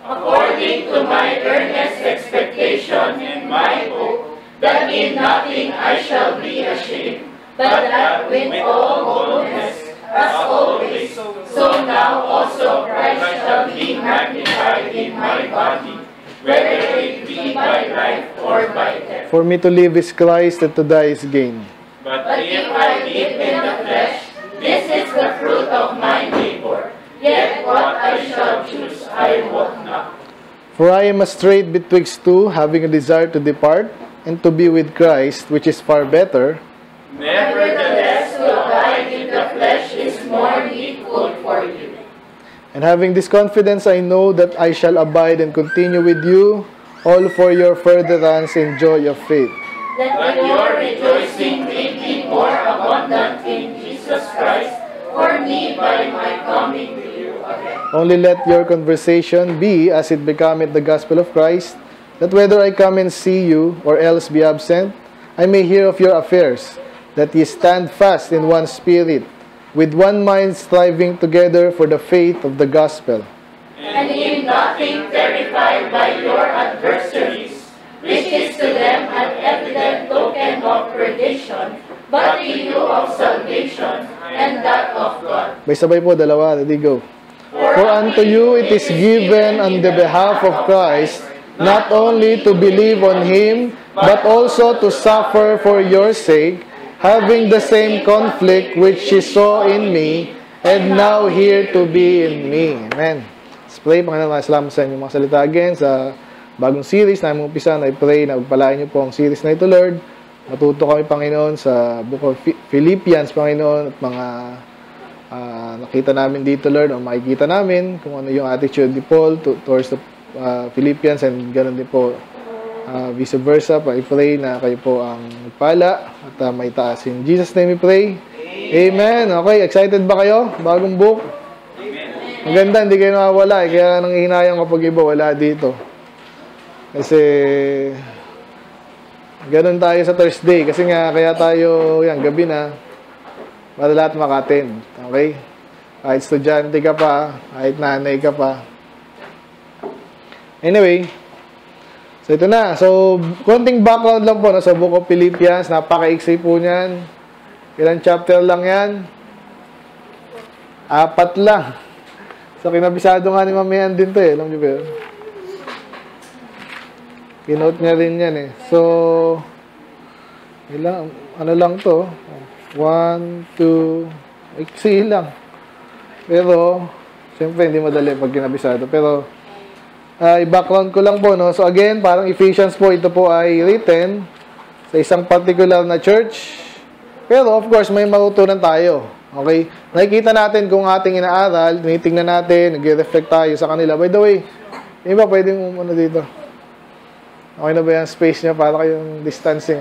according to my earnest expectation and my hope, that in nothing I shall be ashamed, but that with all boldness, as always, so now also Christ shall be magnified in my body, whether it be by life or by death. For me to live is Christ, and to die is gain. But if I live in the flesh, this is the fruit of my labor. Yet what I shall choose I wot not. For I am astrait betwixt two, having a desire to depart, and to be with Christ, which is far better. Nevertheless, to abide in the flesh is more needful for you. And having this confidence, I know that I shall abide and continue with you, all for your furtherance and joy of faith. That your rejoicing may be more abundant in Jesus Christ, for me by my coming to you again. Only let your conversation be as it becometh the gospel of Christ, that whether I come and see you, or else be absent, I may hear of your affairs, that ye stand fast in one spirit, with one mind striving together for the faith of the gospel. And in nothing terrified by your adversaries, which is to them an evident token of perdition, but to you of salvation, and that of God. May sabay po, dalawa, ready, go. For unto you it is given on the behalf of Christ, not only to believe on Him, but also to suffer for your sake, having the same conflict which ye saw in me, and now here to be in me. Amen. Let's pray. Panginoon, salamat sa inyong mga salita again sa bagong series na aming umpisa. I pray na pagpalain niyo po ang series na ito, Lord. Matuto kami, Panginoon, sa Book of Philippians, Panginoon, at mga nakita namin dito, Lord, o makikita namin kung ano yung attitude ni Paul towards the Philippians, and ganoon din po vice versa. I pray na kayo po ang pala at may taas. In Jesus' name we pray. Amen. Okay, excited ba kayo? Bagong book? Maganda, hindi kayo nawawala. Kaya nanghihinayang kapag iba wala dito. Kasi ganun tayo sa Thursday. Kasi nga, kaya tayo, yan, gabi na, para lahat maka-attend. Okay? Kahit estudyante ka pa, kahit nanay ka pa. Anyway, so ito na. So, konting background lang po no, sa Book of Philippians. Napaka-iksi po niyan. Ilang chapter lang yan? 4 lang. So, kinabisado nga ni Mamihan din to eh. Alam niyo ba yun? Kinote niya rin yan eh. So, ilang, ano lang to? 1, 2, iksi lang. Pero, siyempre, hindi madali pag kinabisado. Pero, i-background ko lang po, no? So, again, parang Ephesians po, ito po ay written sa isang particular na church. Pero, of course, may matutunan tayo. Okay? Nakikita natin kung ating inaaral, tinitingnan natin, nag-reflect tayo sa kanila. By the way, hindi ba pwedeng ano dito? Okay na ba yung space niya para kayong distancing?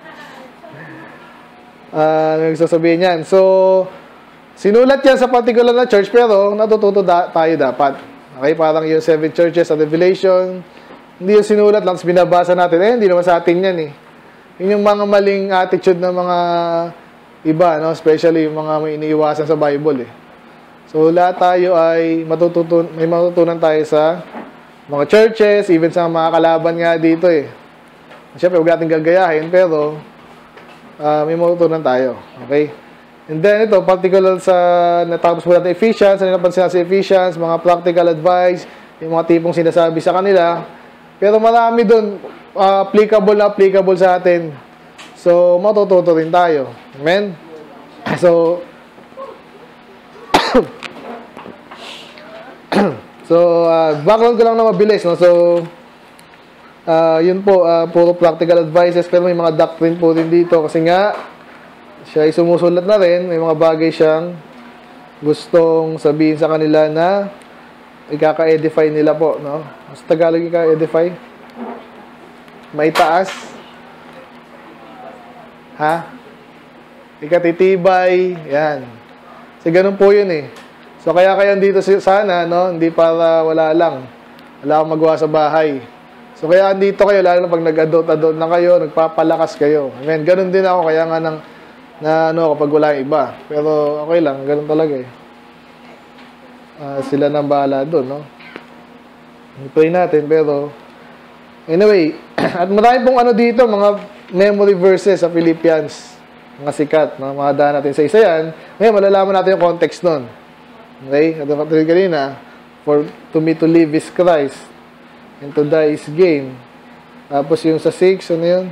Nagsasabihin yan. So, sinulat yan sa particular na church, pero natututo tayo dapat. Okay, parang yung 7 churches sa Revelation, hindi yung sinulat lang, binabasa natin, hindi naman sa atin yan eh. Yun yung mga maling attitude ng mga iba, no? Especially yung mga may iniiwasan sa Bible eh. So, lahat tayo ay may matutunan tayo sa mga churches, even sa mga kalaban nga dito eh. Siyempre, huwag natin gagayahin, pero may matutunan tayo. Okay? And then ito, particular sa natapos po natin Ephesians, ano napansin natin sa Ephesians, mga practical advice, yung mga tipong sinasabi sa kanila. Pero marami doon applicable sa atin. So, matututo rin tayo. Amen? So, background ko lang na mabilis. No? So, yun po, puro practical advices, pero may mga doctrine po din dito. Kasi nga, siya ay sumusulat na rin, may mga bagay siyang gustong sabihin sa kanila na ikaka-edify nila po, no? Sa Tagalog, ikaka-edify? May taas? Ha? Ikatitibay? Yan. Kasi ganun po yun eh. So, kaya dito sana, no? Hindi para wala lang. Wala akong magawa sa bahay. So, kaya andito kayo, lalo na pag nag-adult na kayo, nagpapalakas kayo. Amen. Ganun din ako, kaya nga kapag wala yung iba. Pero okay lang, ganun talaga eh. Sila nang bahala doon, no? I-play natin, pero anyway, at marami pong ano dito, mga memory verses sa Philippians. Mga sikat, mga daan natin sa isa yan. Ngayon, malalaman natin yung context nun. Okay? At yung kanina, for to me to live is Christ, and to die is gain. Tapos yung sa 6, ano yun?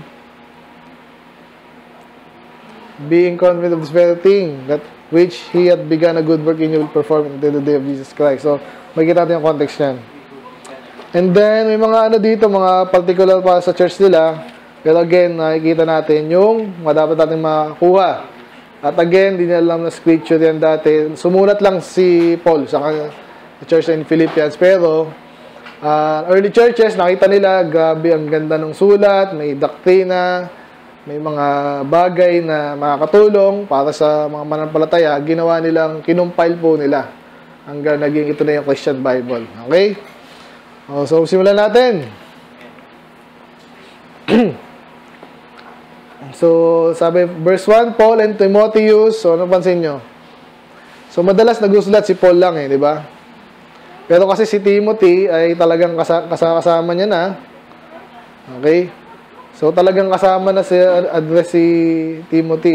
Being confident of this very thing, that which He had begun a good work in you will perform until the day of Jesus Christ. So, makikita natin yung context yan. And then, may mga ano dito, mga particular para sa church nila. Pero again, nakikita natin yung dapat natin makuha. At again, di niya alam na scripture yan dati. Sumulat lang si Paul sa church in Philippians. Pero, early churches, nakita nila, grabe, ang ganda ng sulat, may doktrina, may mga bagay na makakatulong para sa mga mananampalataya. Ginawa nilang, kinumpile po nila. Hanggang naging ito na yung Christian Bible. Okay? So, simulan natin. So, sabi, verse 1, Paul and Timotheus. So, ano pansin nyo? So, madalas nagusulat si Paul lang di ba? Pero kasi si Timothy ay talagang kasama niya na. Okay? So, talagang kasama na si address si Timothy.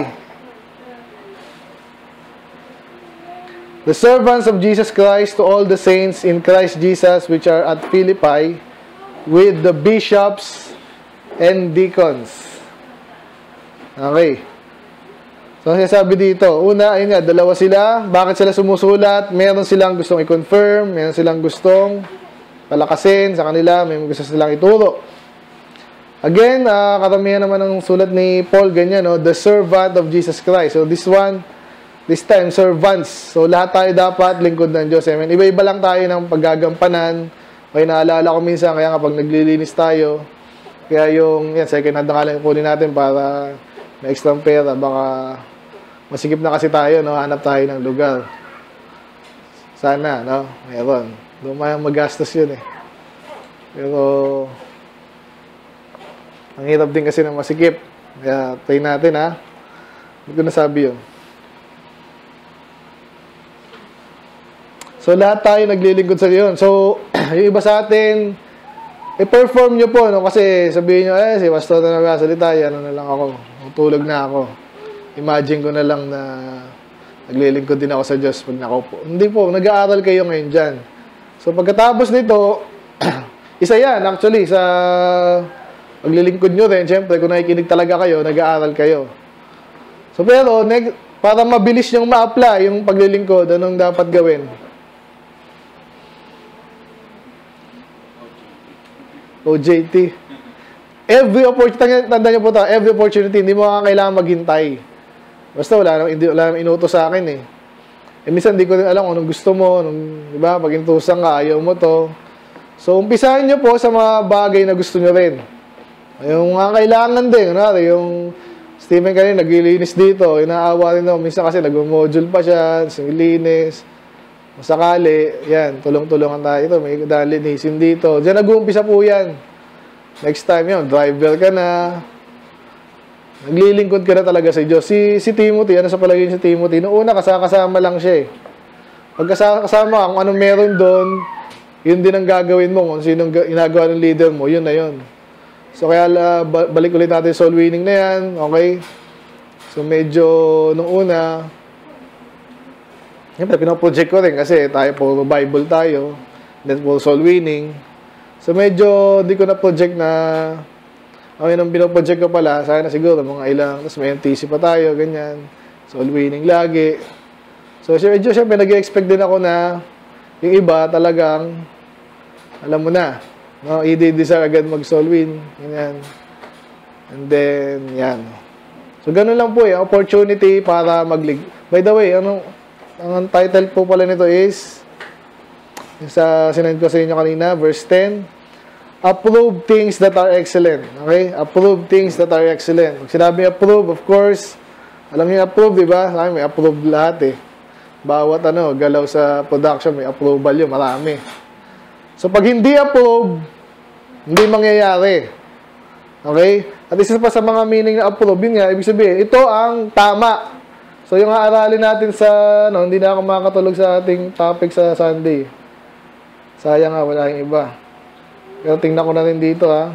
The servants of Jesus Christ to all the saints in Christ Jesus which are at Philippi, with the bishops and deacons. Okay. So, sabi dito, una, ayun nga, dalawa sila. Bakit sila sumusulat? Meron silang gustong i-confirm, meron silang gustong palakasin sa kanila, may gusto silang ituro. Again, karamihan naman ng sulat ni Paul, ganyan, no? The servant of Jesus Christ. So, this time, servants. So, lahat tayo dapat lingkod ng Diyos. Amen. Iba-iba lang tayo ng paggagampanan. Okay, naalala ko minsan, kaya kapag naglilinis tayo, kaya yung, second hand na lang kunin natin para may extra pera, baka masikip na kasi tayo, no? Hanap tayo ng lugar. Sana, no? Meron. Dumayang magastos yun, Pero, ang hirap din kasi ng masikip. Kaya, try natin, Hindi ko nasabi yun. So, lahat tayo naglilingkod sa Diyon. So, yung iba sa atin, i-perform nyo po, no? Kasi sabihin nyo, si pastor na nagsasalita, ano na lang ako. Tulog na ako. Imagine ko na lang na naglilingkod din ako sa Diyos pag nakaupo. Hindi po, nag-aaral kayo ngayon dyan. So, pagkatapos nito, isa yan, actually, sa paglilingkod nyo rin, syempre, kung nakikinig talaga kayo, nag-aaral kayo. So, pero, para mabilis nyong ma-apply yung paglilingkod, anong dapat gawin? OJT. Every opportunity, tanda nyo po ito, every opportunity, hindi mo kailangan maghintay. Basta wala nang inutos sa akin minsan hindi ko rin alam kung anong gusto mo, di ba? Pag inutusan ka, ayaw mo to. So, umpisahan nyo po sa mga bagay na gusto nyo rin. Yung mga kailangan din, yung Stephen kanina, naglilinis dito, inaawa rin ako. Minsan kasi nag-module pa siya, linis. Masakali, yan, tulong-tulungan tayo. Ito, may linisin dito. Diyan nag-uumpisa po yan. Next time yun, driver ka na. Naglilingkod ka na talaga sa Diyos. Si Timothy, ano sa palagay si Timothy? Noong una, kasama lang siya Pag kasama kung anong meron doon, yun din ang gagawin mo. Kung sinong ginagawa ng leader mo, yun na yun. So, kaya balik ulit natin soul winning na yan. Okay? So, medyo nung una, siyempre, pinaproject ko rin kasi tayo po Bible tayo. Then po soul winning. So, medyo hindi ko na-project na nung pinaproject ko pala, sana siguro mga ilang, tapos may MTC pa tayo, ganyan. Soul winning lagi. So, medyo siyempre nag-expect din ako na yung iba talagang, alam mo na, no? I-desire agad mag-soul win. Ganyan. And then, yan. So, ganun lang po opportunity para By the way, ang title po pala nito is, sa sinend ko sa inyo kanina, verse 10, approve things that are excellent. Okay? Approve things that are excellent. Pag sinabi approve, of course, alam niyo approve, di ba? May approve lahat Bawat galaw sa production, may approval yun, marami. So, pag hindi approve, hindi mangyayari. Okay? At isa pa sa mga meaning na approve, yun nga, ibig sabihin, ito ang tama. So, yung aaralin natin sa, hindi na ako makakatulog sa ating topic sa Sunday. Sayang nga, wala yung iba. Pero tingnan ko na rin dito, ha.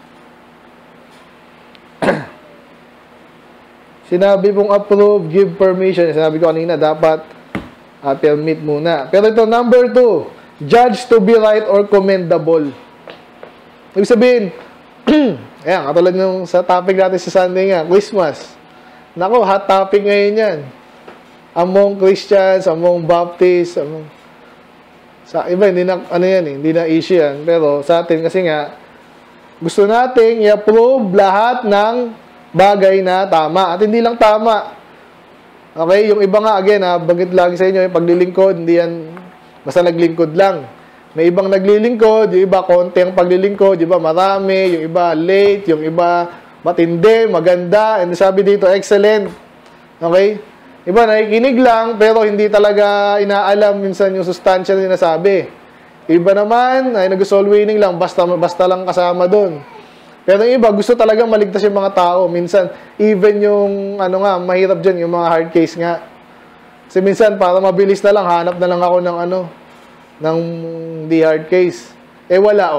Sinabi pong approve, give permission. Sinabi ko kanina, dapat permit muna. Pero ito, number 2, judge to be right or commendable. Ibig sabihin, ayan, katulad nung sa topic natin sa Sunday nga, Christmas. Nako, hot topic ngayon yan. Among Christians, among Baptists, sa iba, hindi na, ano yan, hindi na issue yan. Pero sa atin, kasi nga, gusto nating i-approve lahat ng bagay na tama. At hindi lang tama. Okay? Yung iba nga, again, bagit lagi sa inyo, yung paglilingkod, hindi yan, basta naglingkod lang. May ibang naglilingkod, yung iba, konti ang paglilingkod, yung iba, marami, yung iba, late, yung iba, matindi, maganda, and sabi dito, excellent. Okay? Iba, nakikinig lang, pero hindi talaga inaalam minsan yung sustansya na sinasabi. Iba naman, ay nag-soul winning lang, basta lang kasama doon. Pero yung iba, gusto talaga maligtas yung mga tao. Minsan, even yung, mahirap dyan, yung mga hard case nga. Kasi minsan, para mabilis na lang, hanap na lang ako ng, ng di hard case. Wala.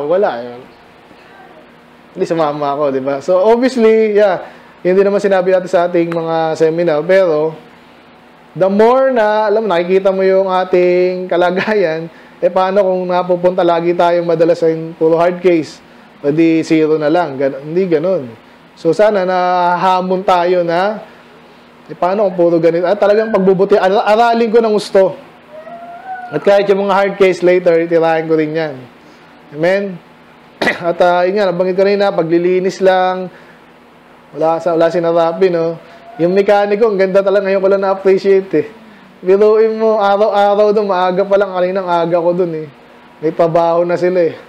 Hindi sumama ako, di ba? So, obviously, yeah, hindi naman sinabi natin sa ating mga seminar, pero, the more na, nakikita mo yung ating kalagayan, paano kung napupunta lagi tayong madalas sa puro hard case? O di 0 na lang. Hindi ganun. So, sana nahamon tayo na, paano kung puro ganito? At talagang pagbubuti, aralin ko ng gusto. At kahit yung mga hard case later, itirahin ko rin yan. Amen? At yun nga, nabanggit ko rin na, paglilinis lang, wala sinarapi, no? Yung mekaniko, ang ganda talaga, ngayon ko lang na-appreciate, eh. Biruin mo, araw-araw doon, maaga pa lang, kaninang aga ko doon, eh. May pabaho na sila, eh.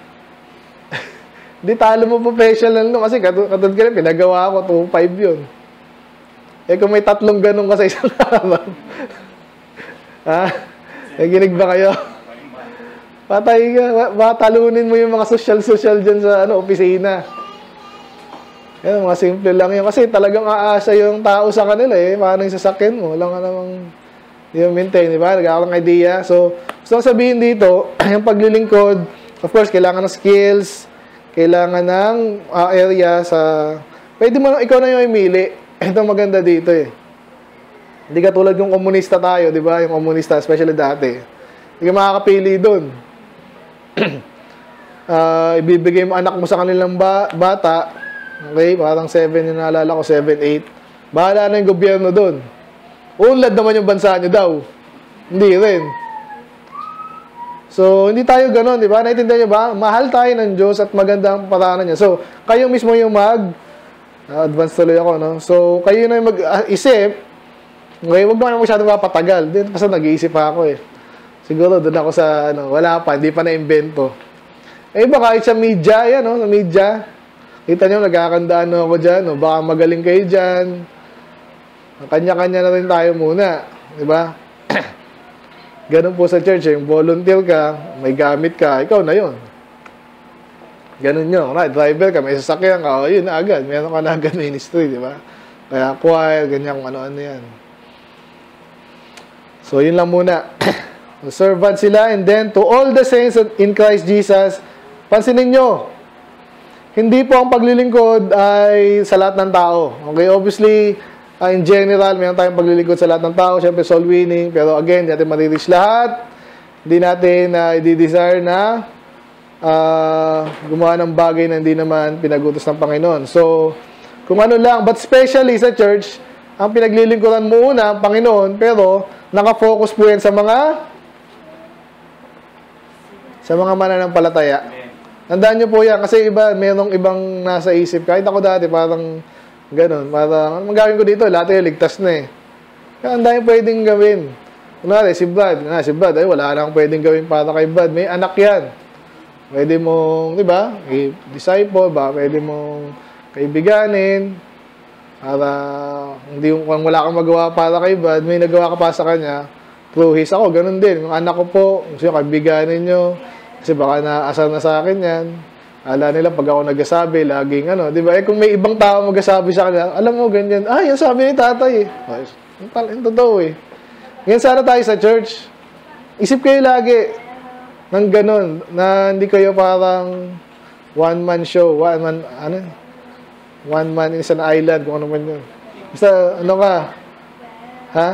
Di talo mo professional, no? Kasi katulad ka rin, pinagawa ko, 2.5 yun. Kung may 3 ganun ka sa isang araw. Ha? Naginig ba kayo? Patay ka. Talunin mo yung mga social dyan sa opisina. Yan, mga simple lang yun. Kasi talagang aasa yung tao sa kanila, eh. Paano yung sasakyan mo? Wala nga namang di mo maintain, di ba? Nagkakaroon ng idea. So, gusto kong sabihin dito, yung paglilingkod, of course, kailangan ng skills, kailangan ng area sa... Pwede mo, ikaw na yung imili. Ito maganda dito, eh. Hindi katulad yung komunista tayo, di ba? Yung komunista, especially dati. Hindi ka makakapili doon. Ibibigay mo anak mo sa kanilang bata. Okay? Parang 7 yung naalala ko, 7, 8. Bahala na yung gobyerno doon. Unlad naman yung bansa nyo daw. Hindi rin. So, hindi tayo ganon, di ba? Naintindihan nyo ba? Mahal tayo ng Diyos at maganda ang paraanan niya. So, kayo mismo yung advance tuloy ako, no? So, kayo na yung mag-isip. Okay, huwag naman masyadong mapatagal. Din, kasi nag-iisip pa ako, eh. Siguro, doon ako sa, wala pa, hindi pa na-invento. Iba kahit sa media, yan, no? Sa media. Kita nyo, nagkakandaan ako dyan, no? Baka magaling kayo dyan. Kanya-kanya na rin tayo muna. Di ba? Ganun po sa church, yung volunteer ka, may gamit ka, ikaw na yun. Ganun yun. Right, driver ka, may sasakyan ka, yun na agad. Meron ka na agad ministry, di ba? Kaya choir, ganyan kung ano-ano yan. So, yun lang muna. Servant sila, and then, to all the saints in Christ Jesus, pansinin nyo, hindi po ang paglilingkod ay sa lahat ng tao. Okay, obviously, in general, mayroon tayong paglilingkod sa lahat ng tao. Siyempre, soul winning. Pero again, hindi natin marireach lahat. Hindi natin i-desire na gumawa ng bagay na hindi naman pinagutos ng Panginoon. So, kung ano lang, but especially sa church, ang pinaglilingkuran mo una, ang Panginoon, pero nakafocus po yan sa mga mananampalataya. Tandaan nyo po yan, kasi mayroong ibang nasa isip. Kahit ako dati, parang ganun, parang, anong magagawin ko dito? Lahat ay ligtas na, eh. Kaya ang dami pwedeng gawin. Kunwari, si Brad, ay wala nang pwedeng gawin para kay Brad. May anak yan. Pwede mong, di ba, disciple ba, pwede mong kaibiganin, para, kung wala kang magawa para kay Brad, may nagawa ka pa sa kanya, through his, ako, ganun din. Yung anak ko po, gusto nyo, kaibiganin nyo, kasi baka naasar na sa akin yan. Ala nila, pag ako nagsasabi, laging di ba? Kung may ibang tao magsasabi sa kanila, alam mo, ganyan, yan sabi ni tatay, eh. Yung totoo, eh. Ngayon sana tayo sa church. Isip kayo lagi ng ganun, na hindi kayo parang one-man show, one man is an island, kung ano man yun. Basta, ano ka? Ha?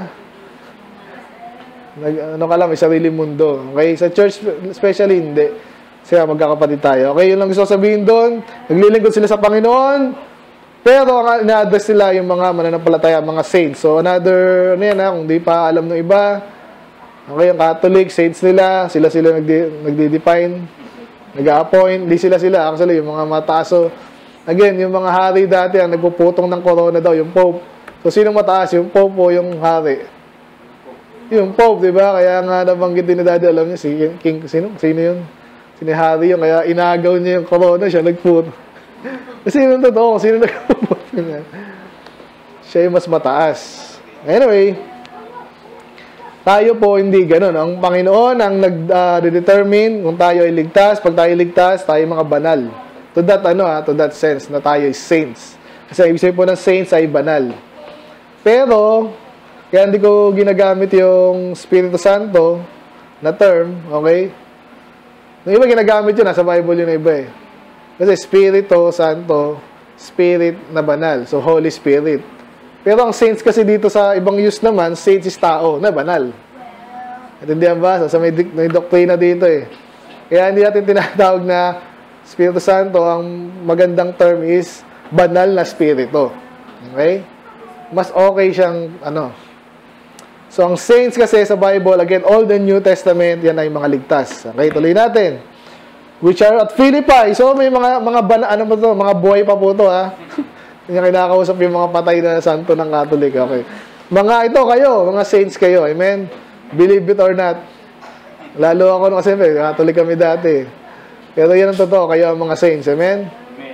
Ano ka lang, may sarili mundo. Okay? Sa church, especially, hindi. Kasi magkakapatid tayo. Okay, yun lang gusto sabihin doon. Naglilingkod sila sa Panginoon. Pero, ina-address nila yung mga mananampalataya, mga saints. So, another, ano yan ha, kung di pa alam ng iba. Okay, yung Catholic, saints nila, sila nagdi-define, nag-a-appoint, di sila. Actually, yung mga mataas. So, again, yung mga hari dati, ang nagpuputong ng corona daw, yung Pope. So, sino mataas? Yung Pope o yung hari? Yung Pope, di ba? Kaya nga nabanggit din na dati, alam niyo, si King, sino yun? Sino Hari yun, kaya inagaw niya yung corona, siya nagputo. Kasi yun totoo, sino nagputo niya? Siya yung mas mataas. Anyway, tayo po hindi ganun. Ang Panginoon ang nag-determine kung tayo ay ligtas. Pag tayo ligtas, tayo mga banal. To that sense, na tayo ay saints. Kasi ibig sabihin po ng saints ay banal. Pero, kaya hindi ko ginagamit yung Espiritu Santo na term, okay? Yung iba ginagamit yun, nasa Bible yun na iba eh. Kasi Espiritu Santo, Spirit na banal. So, Holy Spirit. Pero ang saints kasi dito sa ibang use naman, saints is tao na banal. Natindihan ba? So, may doktrina dito eh. Kaya hindi natin tinatawag na Espiritu Santo, ang magandang term is banal na Espiritu. Okay? Mas okay siyang, So, ang saints kasi sa Bible, again, Old and New Testament, yan ay mga ligtas. Okay, tuloy natin. Which are at Philippi. So, may mga buhay pa po ito, ha? Hindi kinakausap yung mga patay na santo ng Catholic. Okay. Mga ito kayo, mga saints kayo. Amen? Believe it or not. Lalo ako kasi, Catholic kami dati. Pero yan ang totoo, kayo ang mga saints. Amen?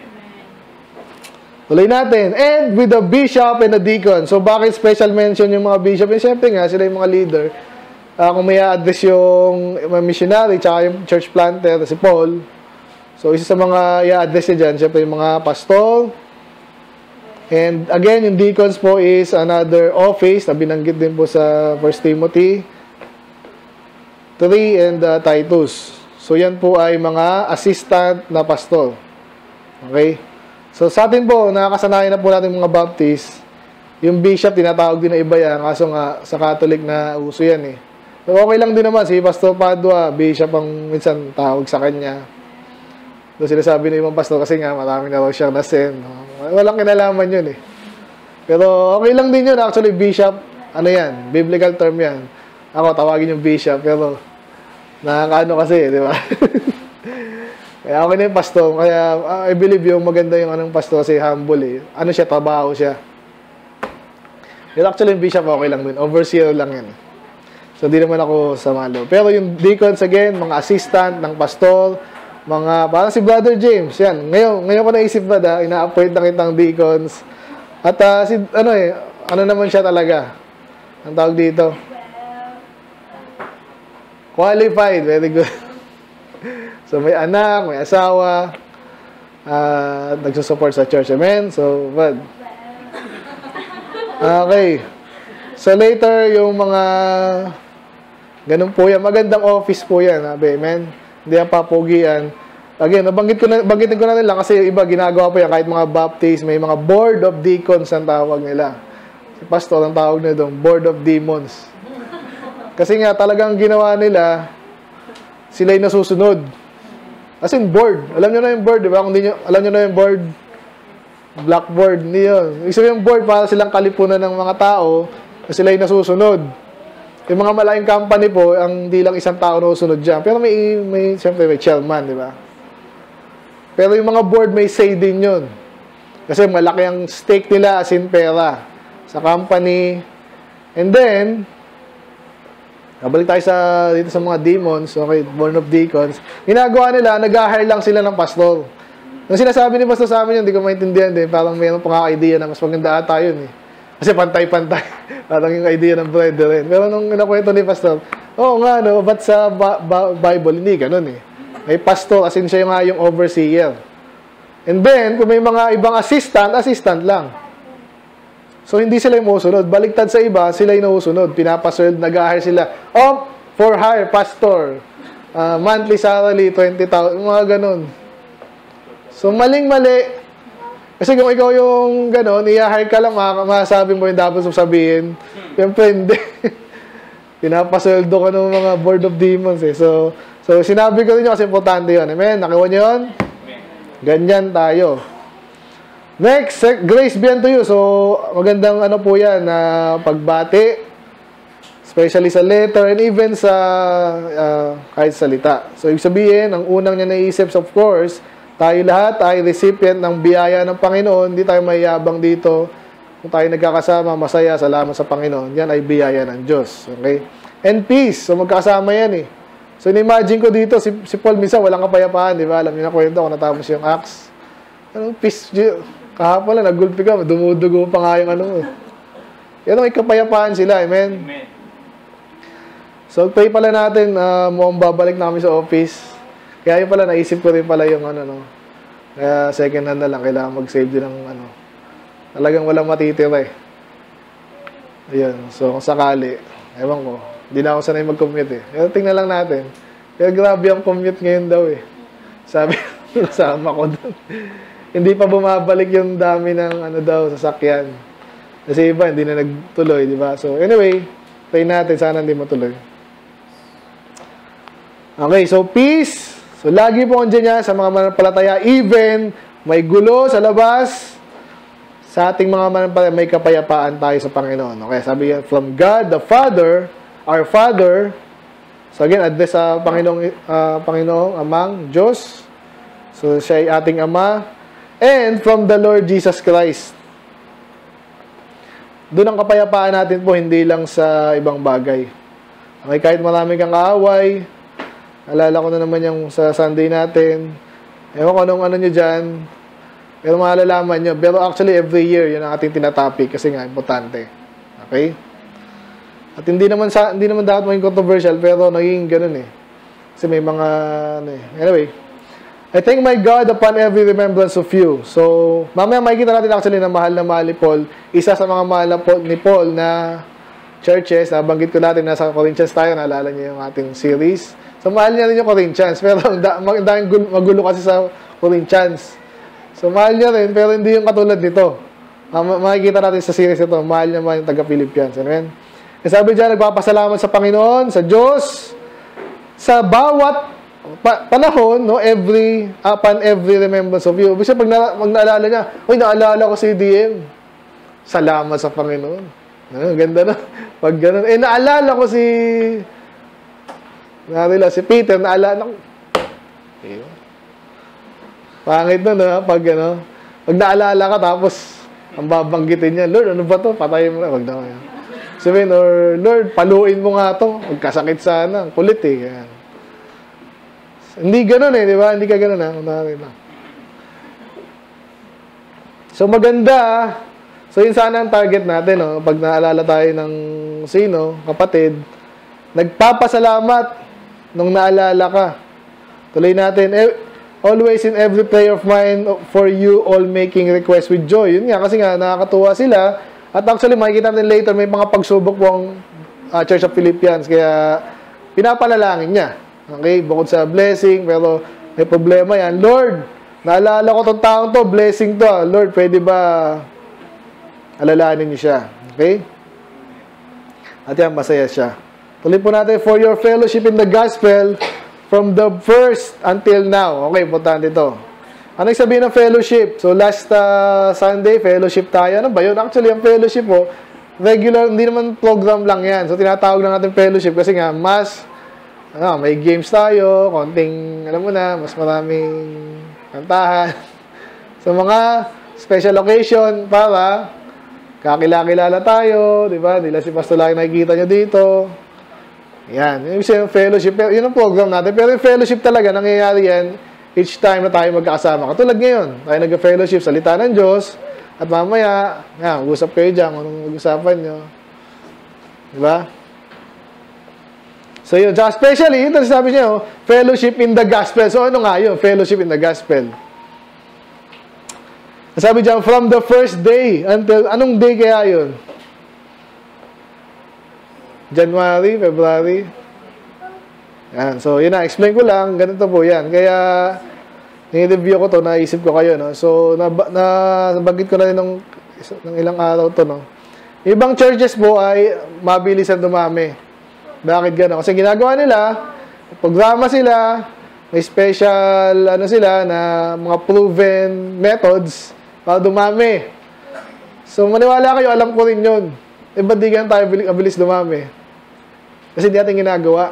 Tuloy natin. And with the bishop and the deacon. So, bakit special mention yung mga bishop? And syempre nga, sila yung mga leader. Kung may address yung missionary, tsaka yung church planter, si Paul. So, isa sa mga i-address niya dyan, syempre yung mga pastor. And again, yung deacons po is another office na binanggit din po sa 1 Timothy 3 and Titus. So, yan po ay mga assistant na pastor. Okay? So, sa atin po, nakakasanayan na po natin mga Baptist, yung bishop, tinatawag din na iba yan, kaso nga, sa Catholic na uso yan eh. So, okay lang din naman, si Pastor Padua, bishop ang minsan tawag sa kanya. Doon sila sabi ng ibang pastor, kasi nga, marami na raw siyang nasen. Walang kinalaman yun eh. Pero, okay lang din yun, actually, bishop, yan, biblical term yan. Ako, tawagin yung bishop, pero, nakakaano kasi, di ba? Kaya okay na yung pastor. Kaya I believe yung maganda yung pastor kasi humble eh. Ano siya, trabaho siya. Pero actually yung bishop okay lang din. Overseer lang yan. So hindi naman ako sa malo. Pero yung deacons again, mga assistant ng pastor, mga, parang si Brother James, yan. Ngayon ko naisip ba ina-appoint na kitang deacons. At ano naman siya talaga. Ang tawag dito? Qualified. Very good. So, may anak, may asawa, nagsusupport sa church. Amen? So, but, okay. So, later, yung mga, ganun po yan. Magandang office po yan. Amen? Hindi yan papugian. Again, banggitin ko na nila kasi yung iba ginagawa po yan. Kahit mga Baptist, may mga board of deacons ang tawag nila. Si pastor ang tawag nila doon, board of demons. Kasi nga, talagang ginawa nila, sila yung nasusunod. As in, board. Alam nyo na yung board, di ba? Kung di nyo, alam nyo na yung board, blackboard, hindi yun. Ibig sabihin yung board, para silang kalipunan ng mga tao na sila yung nasusunod. Yung mga malaking company po, ang di lang isang tao nasusunod dyan. Pero siyempre, may chairman, di ba? Pero yung mga board, may say din yun. Kasi malaki ang stake nila as in pera sa company. And then, nabalik tayo dito sa mga demons, okay, born of deacons. Ginagawa nila, nag-hire lang sila ng pastor. Nung sinasabi ni pastor sa amin yun, hindi ko maintindihan din. Parang mayroon pa nga idea na mas maganda ata yun eh. Kasi pantay-pantay. Parang yung idea ng brethren. Pero nung inakwento ni pastor, nga no, but sa Bible, hindi ganun eh. May pastor, as in siya yung overseer. And then, kung may mga ibang assistant lang. So, hindi sila yung mausunod. Baliktad sa iba, sila yung nausunod. Pinapasweld, nag-hire sila. For hire, pastor. Monthly salary, 20,000. Mga ganun. So, maling-mali. Kasi kung ikaw yung gano'n, i-hire ka lang, masasabi mo yung dapat mong sabihin. Siyempre, hindi. Pinapasweldo ka ng mga board of demons eh. So sinabi ko rin yun kasi importante yun. Amen? Nakuha nyo yun? Ganyan tayo. Next, grace be unto you. So, magandang ano po yan, na pagbati. Especially sa letter and even sa kahit salita. So, ibig sabihin, ang unang niya naisip, of course, tayo lahat ay recipient ng biyaya ng Panginoon. Hindi tayo mayabang dito. Kung tayo nagkakasama, masaya, salamat sa Panginoon. Yan ay biyaya ng Diyos. Okay? And peace. So, magkasama yan eh. So, in-imagine ko dito, si Paul minsan walang kapayapaan, di ba? Alam niyo na kwento kung natapos yung Acts. Anong peace? Kahapon lang, nagulpi ka, dumudugo pa nga yung ano eh. Yan ang kapayapaan sila. Amen? Amen. So, pray pala natin, mukhang babalik namin sa office. Kaya yun pala, naisip ko rin pala yung ano, no. Kaya second hand na lang, kailangan mag-save din ng ano. Talagang walang matitira eh. Ayun, so kung sakali, ewan ko, hindi na ako sanay mag-commute eh. Pero tingnan lang natin. Kaya grabe ang commute ngayon daw eh. Sabi, kasama ko doon. Hindi pa bumabalik yung dami ng ano daw, sasakyan. Kasi iba, hindi na nagtuloy, di ba? So anyway, pray natin, sana hindi matuloy. Okay, so peace. So, lagi po andyan niya sa mga mananampalataya, even may gulo sa labas, sa ating mga mananampalataya, may kapayapaan tayo sa Panginoon. Okay, sabi yan, from God, the Father, our Father. So, again, address sa Panginoong Amang, Diyos. So, siya ay ating Ama. And from the Lord Jesus Christ. Doon ang kapayapaan natin po, hindi lang sa ibang bagay. Okay, kahit marami kang kaaway, alala ko na naman yung sa Sunday natin. Ewan ko anong ano nyo dyan. Pero malalaman nyo. Pero actually, every year, yun ang ating tinatopic kasi nga, importante. Okay? At hindi naman dapat maging controversial, pero naging ganun eh. Kasi may mga, ano eh. Anyway, I thank my God upon every remembrance of you. So, mamaya makikita natin actually na mahal ni Paul. Isa sa mga mahal ni Paul na churches, nabanggit ko natin, nasa Corinthians tayo, naalala niyo yung ating series. So, mahal niya rin yung Corinthians. Pero, magulo kasi sa Corinthians. So, mahal niya rin, pero hindi yung katulad nito. Makikita natin sa series ito, mahal niya yung taga-Philippians. Amen? Kasi sabi dyan, nagpapasalamat sa Panginoon, sa Diyos, sa bawat panahon, no, upon every remembrance of you. Kasi pag naalala niya, uy, naalala ko si DM. Salamat sa Panginoon. Ganda na. Pag ganun. Naalala ko si Peter, naalala ko. Pangit na, no? Pag naalala ka, tapos, ang babanggitin niya, Lord, ano ba to? Patayin mo na. Wag na kaya. Sabihin, or, Lord, paluin mo nga to. Magkasakit sana. Kulit eh. Kaya. Hindi ganun eh, di ba? Hindi ka ganun ha. So, maganda. So, yun sana ang target natin, no? Pag naalala tayo ng sino, kapatid, nagpapasalamat nung naalala ka. Tuloy natin, always in every prayer of mine for you, all making requests with joy. Yun nga, kasi nga, nakakatuwa sila. At actually, makikita natin later, may mga pagsubok po ang Church of Philippians. Kaya, pinapanalangin niya. Okay? Bukod sa blessing, pero may problema yan. Lord, naalala ko tong taong to, blessing to. Lord, pwede ba alalahanin niyo siya? Okay? At yan, masaya siya. Tuloy po natin, for your fellowship in the gospel from the first until now. Okay, importante ito. Ano yung sabihin ng fellowship? So, last Sunday, fellowship tayo. Ano ba yun? Actually, ang fellowship po, regular, hindi naman program lang yan. So, tinatawag lang natin fellowship kasi nga, may games tayo, konting, alam mo na, mas maraming kantahan. So, mga special occasion para kakilala tayo, di ba? Nila si Pastor lang nakikita nyo dito. Yan. Yung fellowship, yun ang program natin. Pero yung fellowship talaga, nangyayari yan each time na tayo magkakasama. Katulad ngayon, tayo nag-fellowship, salita ng Diyos, at mamaya, usap kayo dyan, anong mag-usapan nyo. Diba? So yun, especially, yun sabi niya, fellowship in the gospel. So ano nga yun? Fellowship in the gospel. Sabi dyan, from the first day until, anong day kaya yun? January, February. Yan. So, yun na. Explain ko lang. Ganito po yan. Kaya, ni-review ko to, naisip ko kayo, no? So, nabanggit ko na rin ng ilang araw to, no? Ibang churches po ay mabilisan dumami. Bakit gano'n? Kasi ginagawa nila, programa sila, may special, ano sila, na mga proven methods para dumami. So, maniwala kayo, alam ko rin yun. Ba't di ganun tayo mabilis dumami? Kasi di natin ginagawa.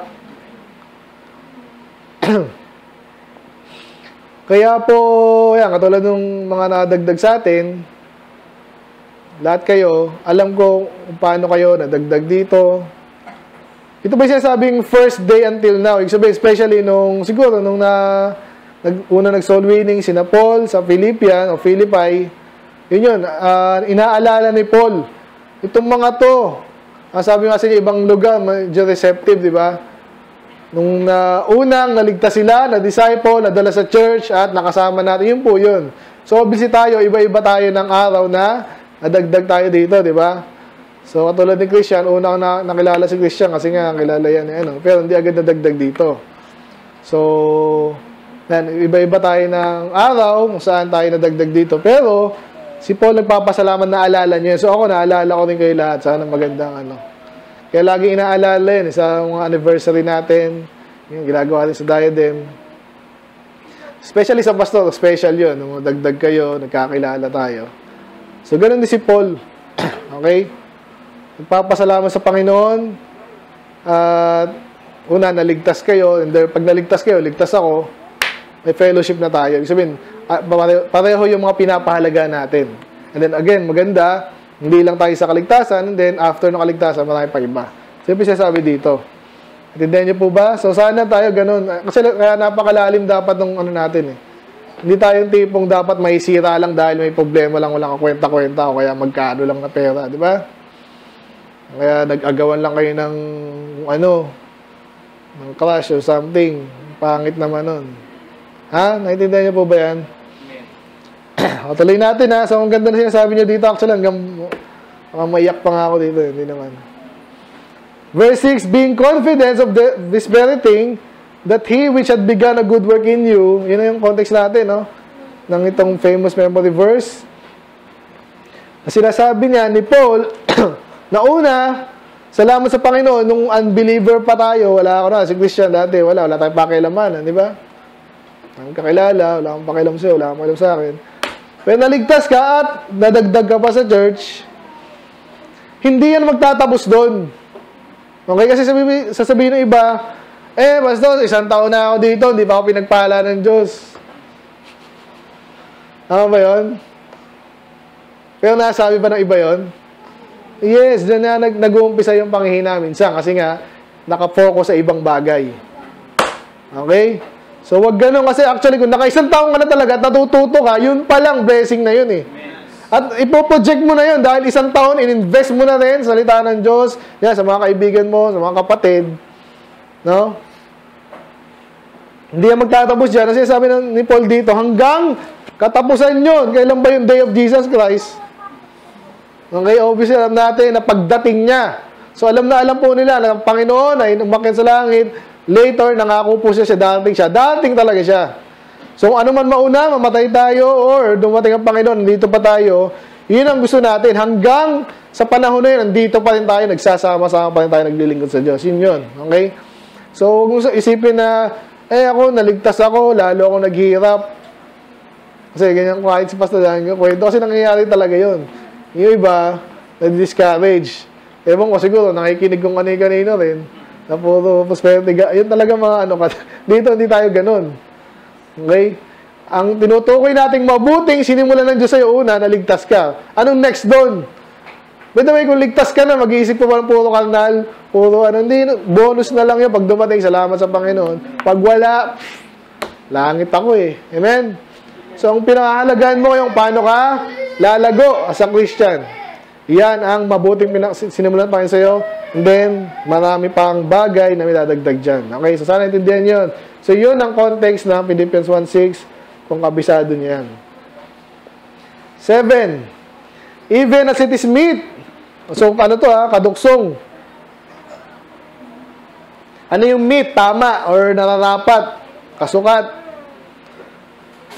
Kaya po, yan, katulad ng mga nadagdag sa atin, lahat kayo, alam ko kung paano kayo nadagdag dito. Ito ba yung sinasabing first day until now? Ibig sabihin, especially siguro, nung una nag-soul winning, sina Paul sa Philippian o Philippi, yun, inaalala ni Paul. Itong mga to, sabi nga sa inyo, ibang lugar, medyo receptive, di ba? Nung unang naligtas sila, na-disciple, nadala sa church, at nakasama natin, yun po yun. So, busy tayo, iba-iba tayo ng araw na nadagdag tayo dito, di ba? So, katulad ni Christian, unang nakilala si Christian kasi nga, kilala yan, pero hindi agad nadagdag dito. So, yan, iba-iba tayo ng araw kung saan tayo nadagdag dito. Pero, si Paul nagpapasalamat na alala niya. So, ako naalala ko rin kayo lahat. Sana magandang Kaya lagi inaalala yun, sa mga anniversary natin, yung ginagawa rin sa diadem. Especially sa pastor, special yun. Nung dagdag kayo, nagkakilala tayo. So, ganun din si Paul. Okay? Nagpapasalamat sa Panginoon. At, una, naligtas kayo. And then, pag naligtas kayo, ligtas ako, may fellowship na tayo. Ibig sabihin, pareho yung mga pinapahalaga natin. And then, again, maganda, hindi lang tayo sa kaligtasan, and then after ng kaligtasan, marami pa iba. So, yung sabi dito. Intindihan niyo po ba? So, sana tayo ganun. Kasi kaya napakalalim dapat ng natin eh. Hindi tayo yung tipong dapat may sira lang dahil may problema lang, walang kakwenta-kwenta o kaya magkano lang na pera, di ba? Kaya nag-agawan lang kayo ng ng crush or something. Pangit naman nun. Ha? Naintindihan niyo po ba yan? O, tuloy natin ha. So, ang ganda na sinasabi niyo dito. Actually, hanggang maiyak pa nga ako dito. Hindi naman. Verse 6, being confident of this very thing, that he which had begun a good work in you, yun na yung context natin, no? Ng itong famous memory verse. Na sinasabi niya ni Paul, na una, salamat sa Panginoon, nung unbeliever pa tayo, wala ako na, si Christian dati, wala tayong pakialamanan, di ba? Ang kakilala, wala akong pakialam sa'yo, wala akong pakialam sa akin. Pero naligtas ka at nadagdag ka pa sa church, hindi yan magtatapos doon. Okay? Kasi sasabihin ng iba, pastor, 1 taon na ako dito, hindi pa ako pinagpala ng Diyos. Tama ba yun? Pero nasabi pa ng iba yun? Yes, dyan na nag-uumpisa yung panghihina minsan kasi nga, nakafocus sa ibang bagay. Okay? So, wag ganun kasi actually, kung naka-1 taon ka na talaga at natututo ka, yun palang blessing na yun eh. At ipoproject mo na yun dahil 1 taon, in-invest mo na rin sa salita ng Diyos, yan, sa mga kaibigan mo, sa mga kapatid. No? Hindi yan magtatapos dyan. Kasi sabi ni Paul dito, hanggang katapusan yun. Kailan ba yung day of Jesus Christ? Okay, obviously alam natin na pagdating niya. So, alam na alam po nila na ang Panginoon ay umakyat sa langit. Later, nangako po siya, dating siya. Dating talaga siya. So, ano man mauna, mamatay tayo, or dumating ang Panginoon, nandito pa tayo, yun ang gusto natin. Hanggang sa panahon na yun, nandito pa rin tayo, nagsasama-sama pa rin tayo, naglilingkod sa Diyos. Yun yun. Okay? So, kung isipin na, ako, naligtas ako, lalo ako naghihirap. Kasi ganyan, kahit si Pastor Daniel, kwento, kasi nangyayari talaga yun. Yung iba, na-discourage. Ewan ko siguro, nakikinig kong kanino rin, na puro prosperity. Yun talaga mga dito hindi tayo ganun. Okay? Ang tinutukoy nating mabuting sinimulan ng Diyos sa'yo una, naligtas ka. Anong next doon? By the way, kung ligtas ka na, mag-iisip pa ba puro kanal, puro hindi, bonus na lang yun pag dumating, salamat sa Panginoon. Pag wala, langit ako eh. Amen? So, ang pinakahalagaan mo yung paano ka lalago as a Christian. Yan ang mabuting sinimulan pa rin sa'yo. And then, marami pang bagay na may dadagdag dyan. Okay, so sana intindihan yun. So, yun ang context ng Philippians 1:6, kung kabisado niya yan. 7. Even as it is meet. So, ano to kaduksong. Ano yung meet? Tama or nararapat? Kasukat.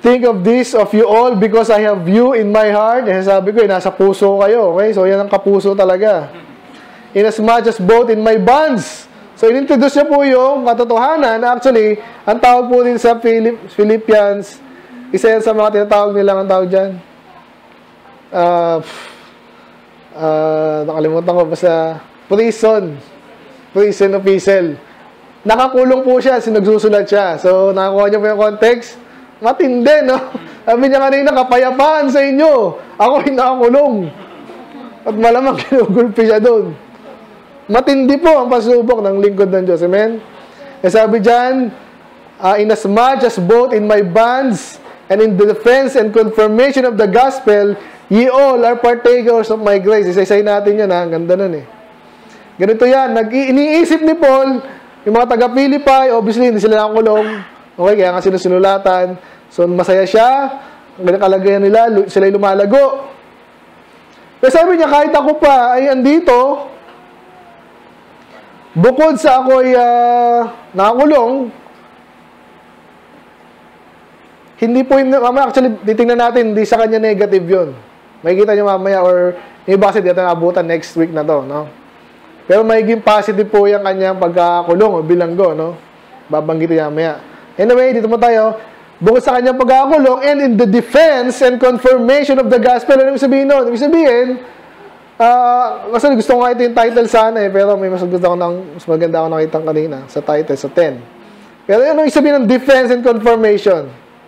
think of this of you all because I have you in my heart. Eh, sabi ko, nasa puso kayo. Okay? So, yan ang kapuso talaga. Inasmuch as both in my bonds. So, inintroduce niya po yung katotohanan. Actually, ang tawag po din sa Philippians, isa yan sa mga tinatawag nilang ang tawag dyan. Nakalimutan ko, basta prison official. Nakakulong po siya, sinagsusulat siya. So, nakakuha niyo po yung context. Matindi, no? Sabi niya kanina, kapayapaan sa inyo. Ako ay nakakulong. At malamang kinugulpi siya doon. Matindi po ang pasubok ng lingkod ng Diyos. Amen? E sabi dyan, inasmuch as both in my bonds and in the defense and confirmation of the gospel, ye all are partakers of my grace. Isa-isay natin yan, ha? Ang ganda nun, eh. Ganito yan. Iniisip ni Paul, yung mga taga-Philippi, obviously, hindi sila nakakulong. Okay, kaya nga sinusulatan. So, masaya siya. Ang kalagayan nila, sila yung lumalago. Pero sabi niya, kahit ako pa ay andito, bukod sa ako ay nakakulong, hindi po yun, mamaya actually, titingnan natin, hindi sa kanya negative yun. Makikita niyo mamaya, or yung iba kasi dito naabutan next week na to, no? Pero magiging positive po yung kanyang pagkakulong o bilanggo, no? Babanggitin niya mamaya. Anyway, dito mo tayo. Bukod sa kanyang pagkakulong and in the defense and confirmation of the gospel, ano ibig sabihin nun? Ibig sabihin, kasi gusto ko nga ito yung title sana pero may mas maganda ako nakita kanina sa title, sa 10. Pero ano ibig sabihin ng defense and confirmation?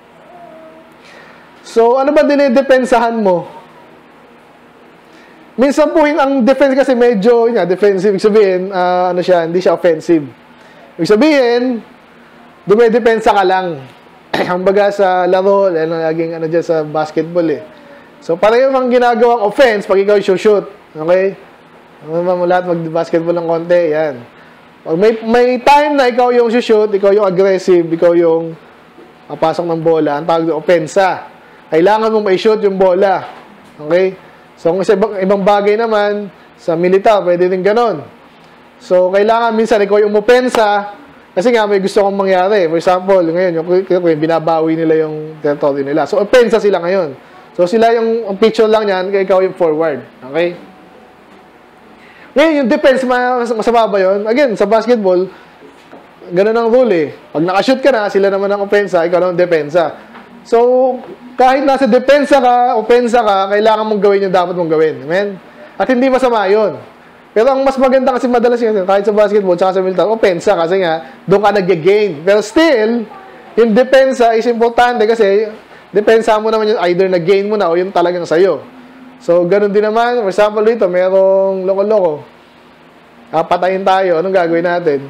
So, ano ba dinidepensahan mo? Minsan po ang defense kasi medyo defensive. Ibig sabihin, hindi siya offensive. Ibig sabihin, dumedepensa ka lang. Ang baga sa laro, laging dyan sa basketball eh. So, pareho ang ginagawang offense pag ikaw shoot. Okay? Lahat mag-basketball ng konti, yan. Pag may time na ikaw yung shoot, ikaw yung aggressive, ikaw yung papasok ng bola, ang tawag doon, offensa. Kailangan mo may-shoot yung bola. Okay? So, kung sa ibang bagay naman, sa militar, pwede din ganon. So, kailangan minsan ikaw yung umupensa, kasi nga may gusto kong mangyari. For example, ngayon, yung binabawi nila yung territory nila. So, offensa sila ngayon. So, sila yung picture lang yan, kaya ikaw yung forward. Okay? Ngayon, yung defense, masama ba yun? Again, sa basketball, ganun ang rule eh. Pag nakashoot ka na, sila naman ang offensa, ikaw lang ang depensa. So, kahit nasa depensa ka, offensa ka, kailangan mong gawin yung dapat mong gawin. Amen? At hindi masama yun. Pero ang mas maganda kasi madalas yun, kahit sa basketball, tsaka sa militar, offensa kasi nga, doon ka nag-gain. Pero still, yung depensa is importante kasi depensa mo naman yung either na-gain mo na o yung talagang sa'yo. So, ganun din naman. For example, dito, merong loko-loko. Patayin tayo. Anong gagawin natin?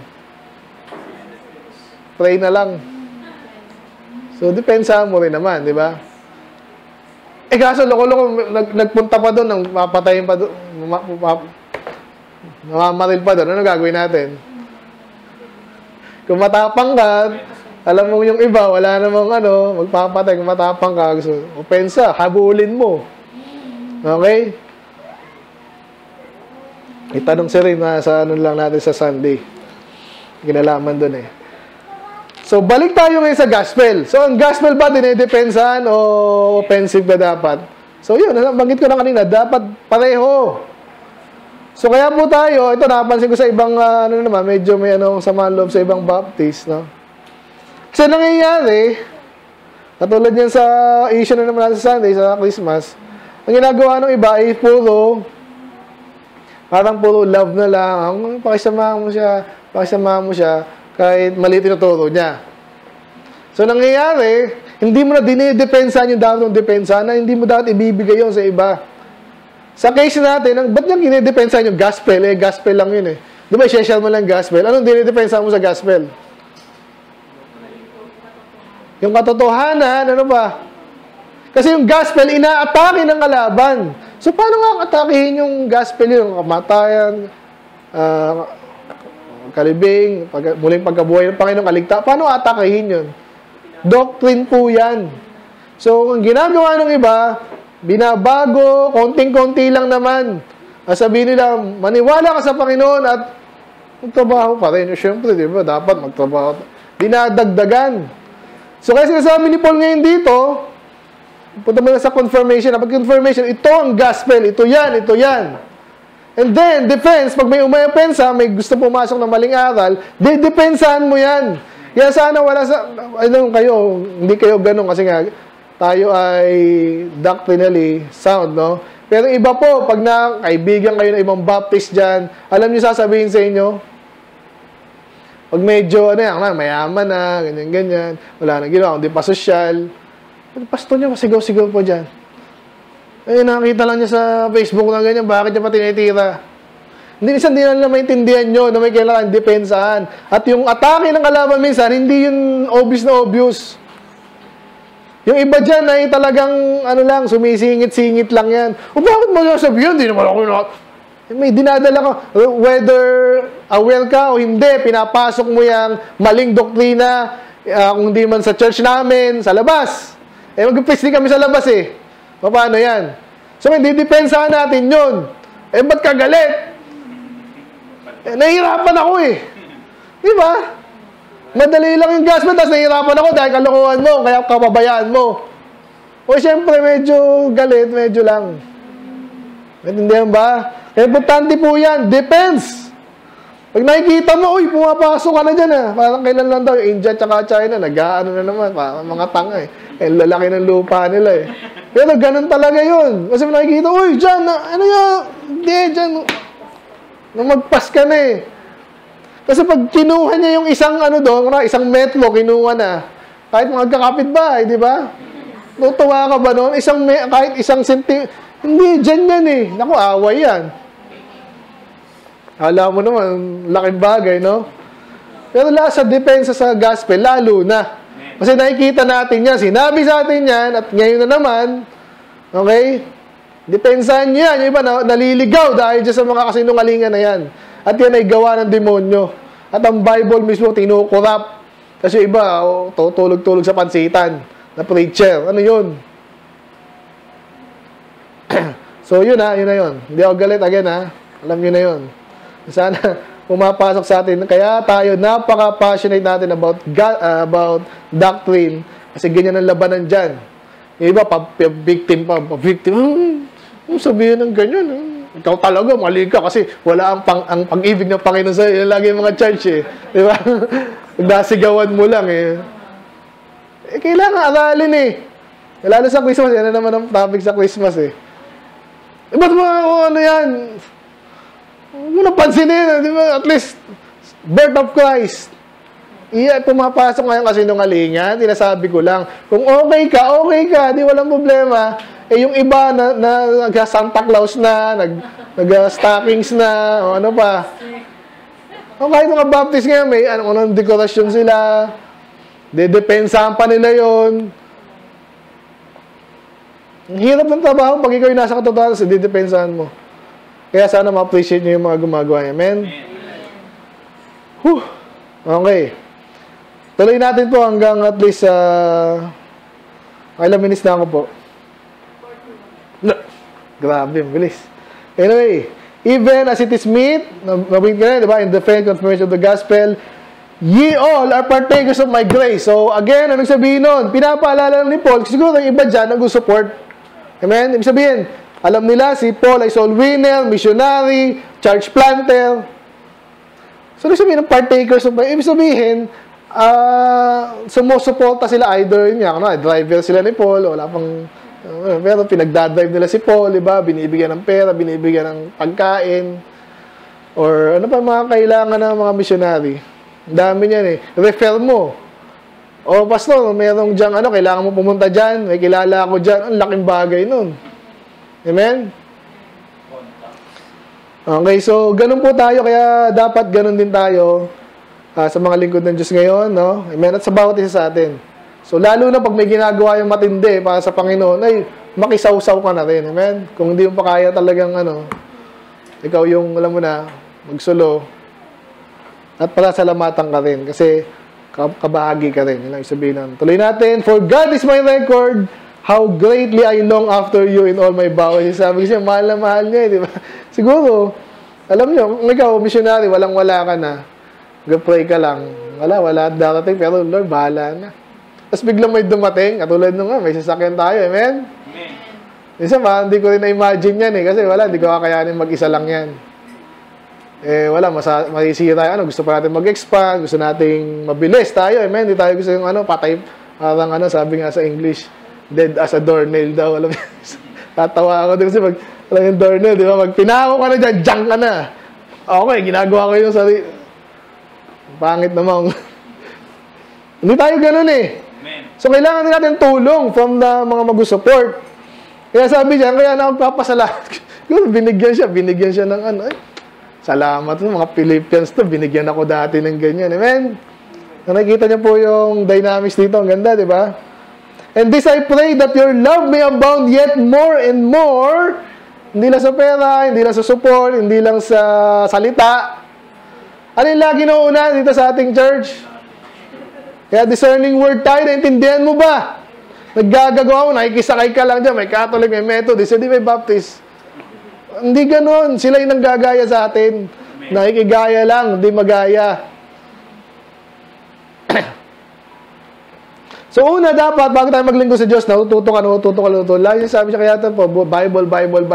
Pray na lang. So, depensa mo rin naman, di ba? Eh, kaso, loko-loko, nagpunta pa doon, mapatayin pa doon, namamaril pa doon. Ano gagawin natin? Kung matapang ka, alam mo yung iba, wala namang magpapatay. Kung matapang ka, gusto, opensa, habulin mo. Okay? Itanong si Rin sa lang natin sa Sunday. Ginalaman doon eh. So, balik tayo ngayon sa gospel. So, ang gospel ba dinidepensahan o offensive ba dapat? So, yun, banggit ko na kanina, dapat pareho. So, kaya po tayo, ito napansin ko sa ibang, medyo may sama loob sa ibang Baptist, no? Kasi nangyayari, katulad yan sa issue na naman natin sa Sunday, sa Christmas, ang ginagawa ng iba ay parang puro love na lang, pakisama mo siya, kahit maliit yung turo niya. So, nangyayari, hindi mo na dinidepensahan yung dapat mong depensahan na hindi mo dapat ibibigay yun sa iba. Sa case natin, ba't niyang dinidepensahan yung gospel? Gospel lang yun eh. Di ba, i-share mo lang gospel? Anong dinidepensahan mo sa gospel? Yung katotohanan, ano ba? Kasi yung gospel, ina-atake ng kalaban. So, paano nga atakihin yung gospel yun? Kamatayan, kalibing, muling pagkabuhay ng Panginoong kaligtaan. Paano atakihin yun? Doctrine po yan. So, ang ginagawa ng iba, binabago, konting-konti lang naman. Sabihin nila, maniwala ka sa Panginoon at magtrabaho pa rin. Siyempre, di ba, dapat magtrabaho. Dinadagdagan. So, kaya sinasabi ni Paul ngayon dito, punta mo na sa confirmation. Pag confirmation, ito ang gospel, ito yan, ito yan. And then, defense, pag may umayapensa, may gusto pumasok ng maling aral, depensahan mo yan. Kaya sana wala sa, kayo, hindi kayo ganun kasi nga, tayo ay doctrinally sound, no? Pero iba po, pag kaibigan kayo ng ibang Baptist dyan, alam niyo sasabihin sa inyo, pag medyo, mayaman na, ganyan-ganyan, wala na ginawa, hindi pa sosyal, pastor niya, masigaw-sigaw po dyan. Nakita lang niya sa Facebook na ganyan, bakit niya pa tinitira? Hindi na maintindihan nyo na may kailangan depensahan. At yung atake ng kalaban minsan, hindi yun obvious na obvious. Yung iba dyan ay talagang, sumisingit-singit lang yan. O bakit mo sabihin? Hindi naman ako may dinadala ka. Whether aware ka o hindi, pinapasok mo yung maling doktrina, kung hindi man sa church namin, sa labas. Mag-preach kami sa labas eh. Paano yan? So, hindi depensahan natin yun. Ba't ka galit? Nahihirapan ako eh. Di ba? Madali lang yung gospel, tapos nahihirapan ako dahil kalokohan mo, kaya kapabayaan mo. O siyempre, medyo galit, medyo lang. Naintindihan ba? Kaya importante po yan, depends. Pag nakikita mo, uy, pumapasok ka na dyan Parang kailan lang daw, India tsaka China, nag-aano na naman, parang mga tanga lalaki ng lupa nila Pero ganun talaga yun. Kasi nakikita, uy, dyan, hindi, dyan, magpas ka na Kasi pag kinuha niya yung isang isang metro, kinuha na. Kahit mga kakapit-bahay, di ba? Tutuwa ka ba noon? Kahit isang hindi, dyan yan Naku, away yan. Alam mo naman, laking bagay, no? Pero sa depensa sa gospel, lalo na. Kasi nakikita natin yan, sinabi sa atin yan, at ngayon na naman, okay? Depensahan niya yan. Yung iba naliligaw dahil dyan sa mga kasinungalingan na yan. At yan ay gawa ng demonyo. At ang Bible mismo tinukurap. Kasi iba, tutulog-tulog sa pansitan na preacher. Ano yun? So, yun yun na yun. Hindi ako galit again Alam nyo na yun. Sana pumapasok sa atin. Kaya tayo, napaka-passionate natin about doctrine. Kasi ganyan ang labanan dyan. Yung iba, victim. Sabihin ng ganyan ikaw talaga, mali ka kasi wala ang pag-ibig ng Panginoon sa'yo. Yan lagi yung mga church Di ba? Nasigawan mo lang kailangan aralin Lalo sa Christmas, yan na naman ang topic sa Christmas ba't mo yan? Huwag mo napansinin di ba? At least, birth of Christ. Pumapasok ngayon kasi nungalingan, tinasabi ko lang. Kung okay ka, di walang problema. Yung iba nag-Santa Claus na, nag-stockings na, o ano pa. Kahit mga Baptist ngayon, may anong dekorasyon sila. Dedepensahan pa nila yon. Ang hirap ng trabaho pag ikaw yung nasa katotohanan, dedepensahan mo. Kaya sana ma-appreciate nyo yung mga gumagawa niya. Amen? Okay. Tuloy natin po hanggang at least ilang minutes na ako po. Grabe, bilis. Anyway, even as it is meet, nabing ka na, diba? In the faith confirmation of the gospel, ye all are partakers of my grace. So, again, anong sabihin nun? Pinapaalala lang ni Paul, siguro yung iba dyan nag-support. Amen? Ibig sabihin, alam nila si Paul ay soul winner, missionary, church planter. So, ibig sabihin, partakers of my, ibig sabihin, sumusuporta sila either, driver sila ni Paul, wala pang, pero pinagdadrive nila si Paul, diba? Binibigyan ng pera, binibigyan ng pagkain, or ano pa mga kailangan ng mga missionary. Ang dami niyan Refer mo. O, pastor, merong dyan, kailangan mo pumunta dyan, may kilala ako dyan, ang laking bagay nun. Amen? Okay, so, ganun po tayo, kaya dapat ganun din tayo sa mga lingkod ng Diyos ngayon, no? Amen? At sa bawat isa sa atin. So, lalo na pag may ginagawa yung matindi para sa Panginoon, ay, makisawsaw ka na rin. Amen? Kung hindi mo pa kaya talagang, ikaw yung, alam mo na, magsulo, at palasalamatan ka rin. Kasi, kabahagi ka rin. Yun lang sabihin nun. Tuloy natin. For God is my record, how greatly I long after you in all my bowels. Sabi ko siya, mahal na mahal niya. Di ba? Siguro, alam niyo, kung ikaw, missionary, walang-wala ka na. Mag-pray ka lang. Wala darating. Pero Lord, bahala na. Tapos biglang may dumating, katulad nung may sasakyan tayo, amen? Amen. Minsan hindi ko rin na-imagine yan kasi hindi ko kakayanin mag-isa lang yan. Masisira gusto pa natin mag-expand, gusto nating mabilis tayo, amen? Hindi tayo gusto yung patay, parang sabi nga sa English, dead as a doornail daw, alam mo. Tatawa ako din kasi yung doornail, di ba? Pinako ka na dyan, junk ka na. Okay, ginagawa ko yung sarili. Pangit naman. Hindi tayo ganun Amen. So, kailangan din natin tulong from the mga mag-support. Kaya sabi niya, kaya na magpapasalamat. binigyan siya ng salamat sa mga Philippians to, binigyan ako dati ng ganyan. Amen? Nakikita niyo po yung dynamics dito, ang ganda, di ba? And this I pray that your love may abound yet more and more. Hindi lang sa pera, hindi lang sa support, hindi lang sa salita. Ano yung lagi na una dito sa ating church? Kaya discerning word tayo, naintindihan mo ba? Naggagawa mo, nakikisakay ka lang dyan, may Catholic, may Methodist, hindi may Baptist. Hindi ganon, sila yung nanggagaya sa atin. Nakikigaya lang, hindi magaya. So una dapat, bago tayo maglingkod sa Diyos, natututo ka. Lagi sabi siya kaya ito po, Bible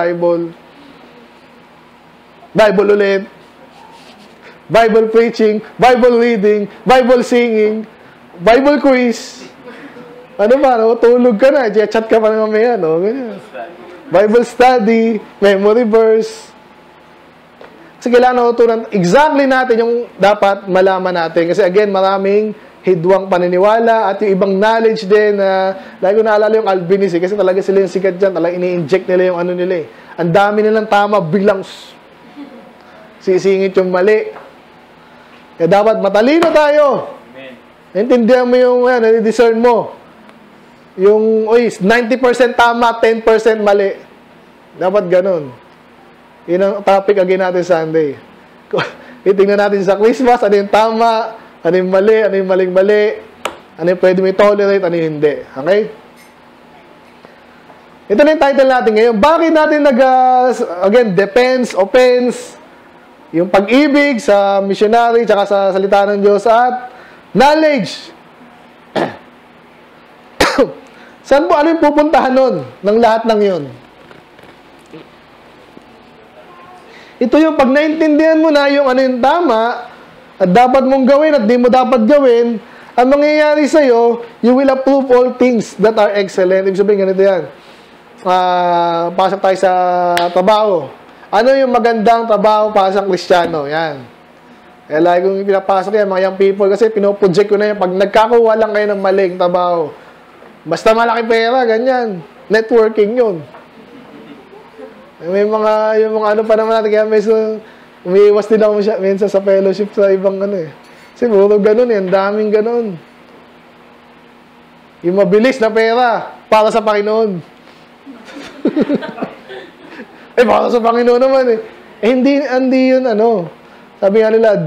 ulit. Bible preaching, Bible reading, Bible singing, Bible quiz. Tulog ka na, chat ka pa na mamaya, ganyan. Bible study, memory verse. Kasi kailangan natutunan exactly natin yung dapat malaman natin. Kasi again, maraming hidwang paniniwala at yung ibang knowledge din na lagi ko naalala yung albinism kasi talaga sila yung sikat dyan, talaga ini-inject nila yung nila Ang dami nilang tama, biglang sisingit yung mali. Kaya dapat matalino tayo. Amen. Intindihan mo yung discern mo. Yung 90% tama, 10% mali. Dapat ganun. Yun ang topic again natin Sunday. Itingnan natin sa Christmas, ano yung tama, ano yung mali, ano yung maling-mali, ano yung pwede may tolerate, ano yung hindi. Okay? Ito na yung title natin ngayon. Bakit natin again, depends, offense, yung pag-ibig sa missionary, tsaka sa salita ng Diyos, at knowledge. Saan po, ano yung pupuntahan nun, ng lahat ng yun? Ito yung pag naintindihan mo na yung ano yung tama, at dapat mong gawin at di mo dapat gawin, ang mangyayari sa'yo, you will approve all things that are excellent. Ibig sabihin, ganito yan. Pasok tayo sa trabaho. Ano yung magandang trabaho para sa Kristiyano? Yan. Kaya lagi kong pinapasok yan, mga young people, kasi pinoproject ko na yan. Pag nagkakuha lang kayo ng maling trabaho, basta malaki pera, ganyan. Networking yun. May yung mga ano pa naman natin, kaya umiiwas din ako minsan sa fellowship sa ibang Kasi puro ganun ang daming ganun. Yung mabilis na pera, para sa Panginoon. Para sa Panginoon naman hindi yun Sabi nga nila,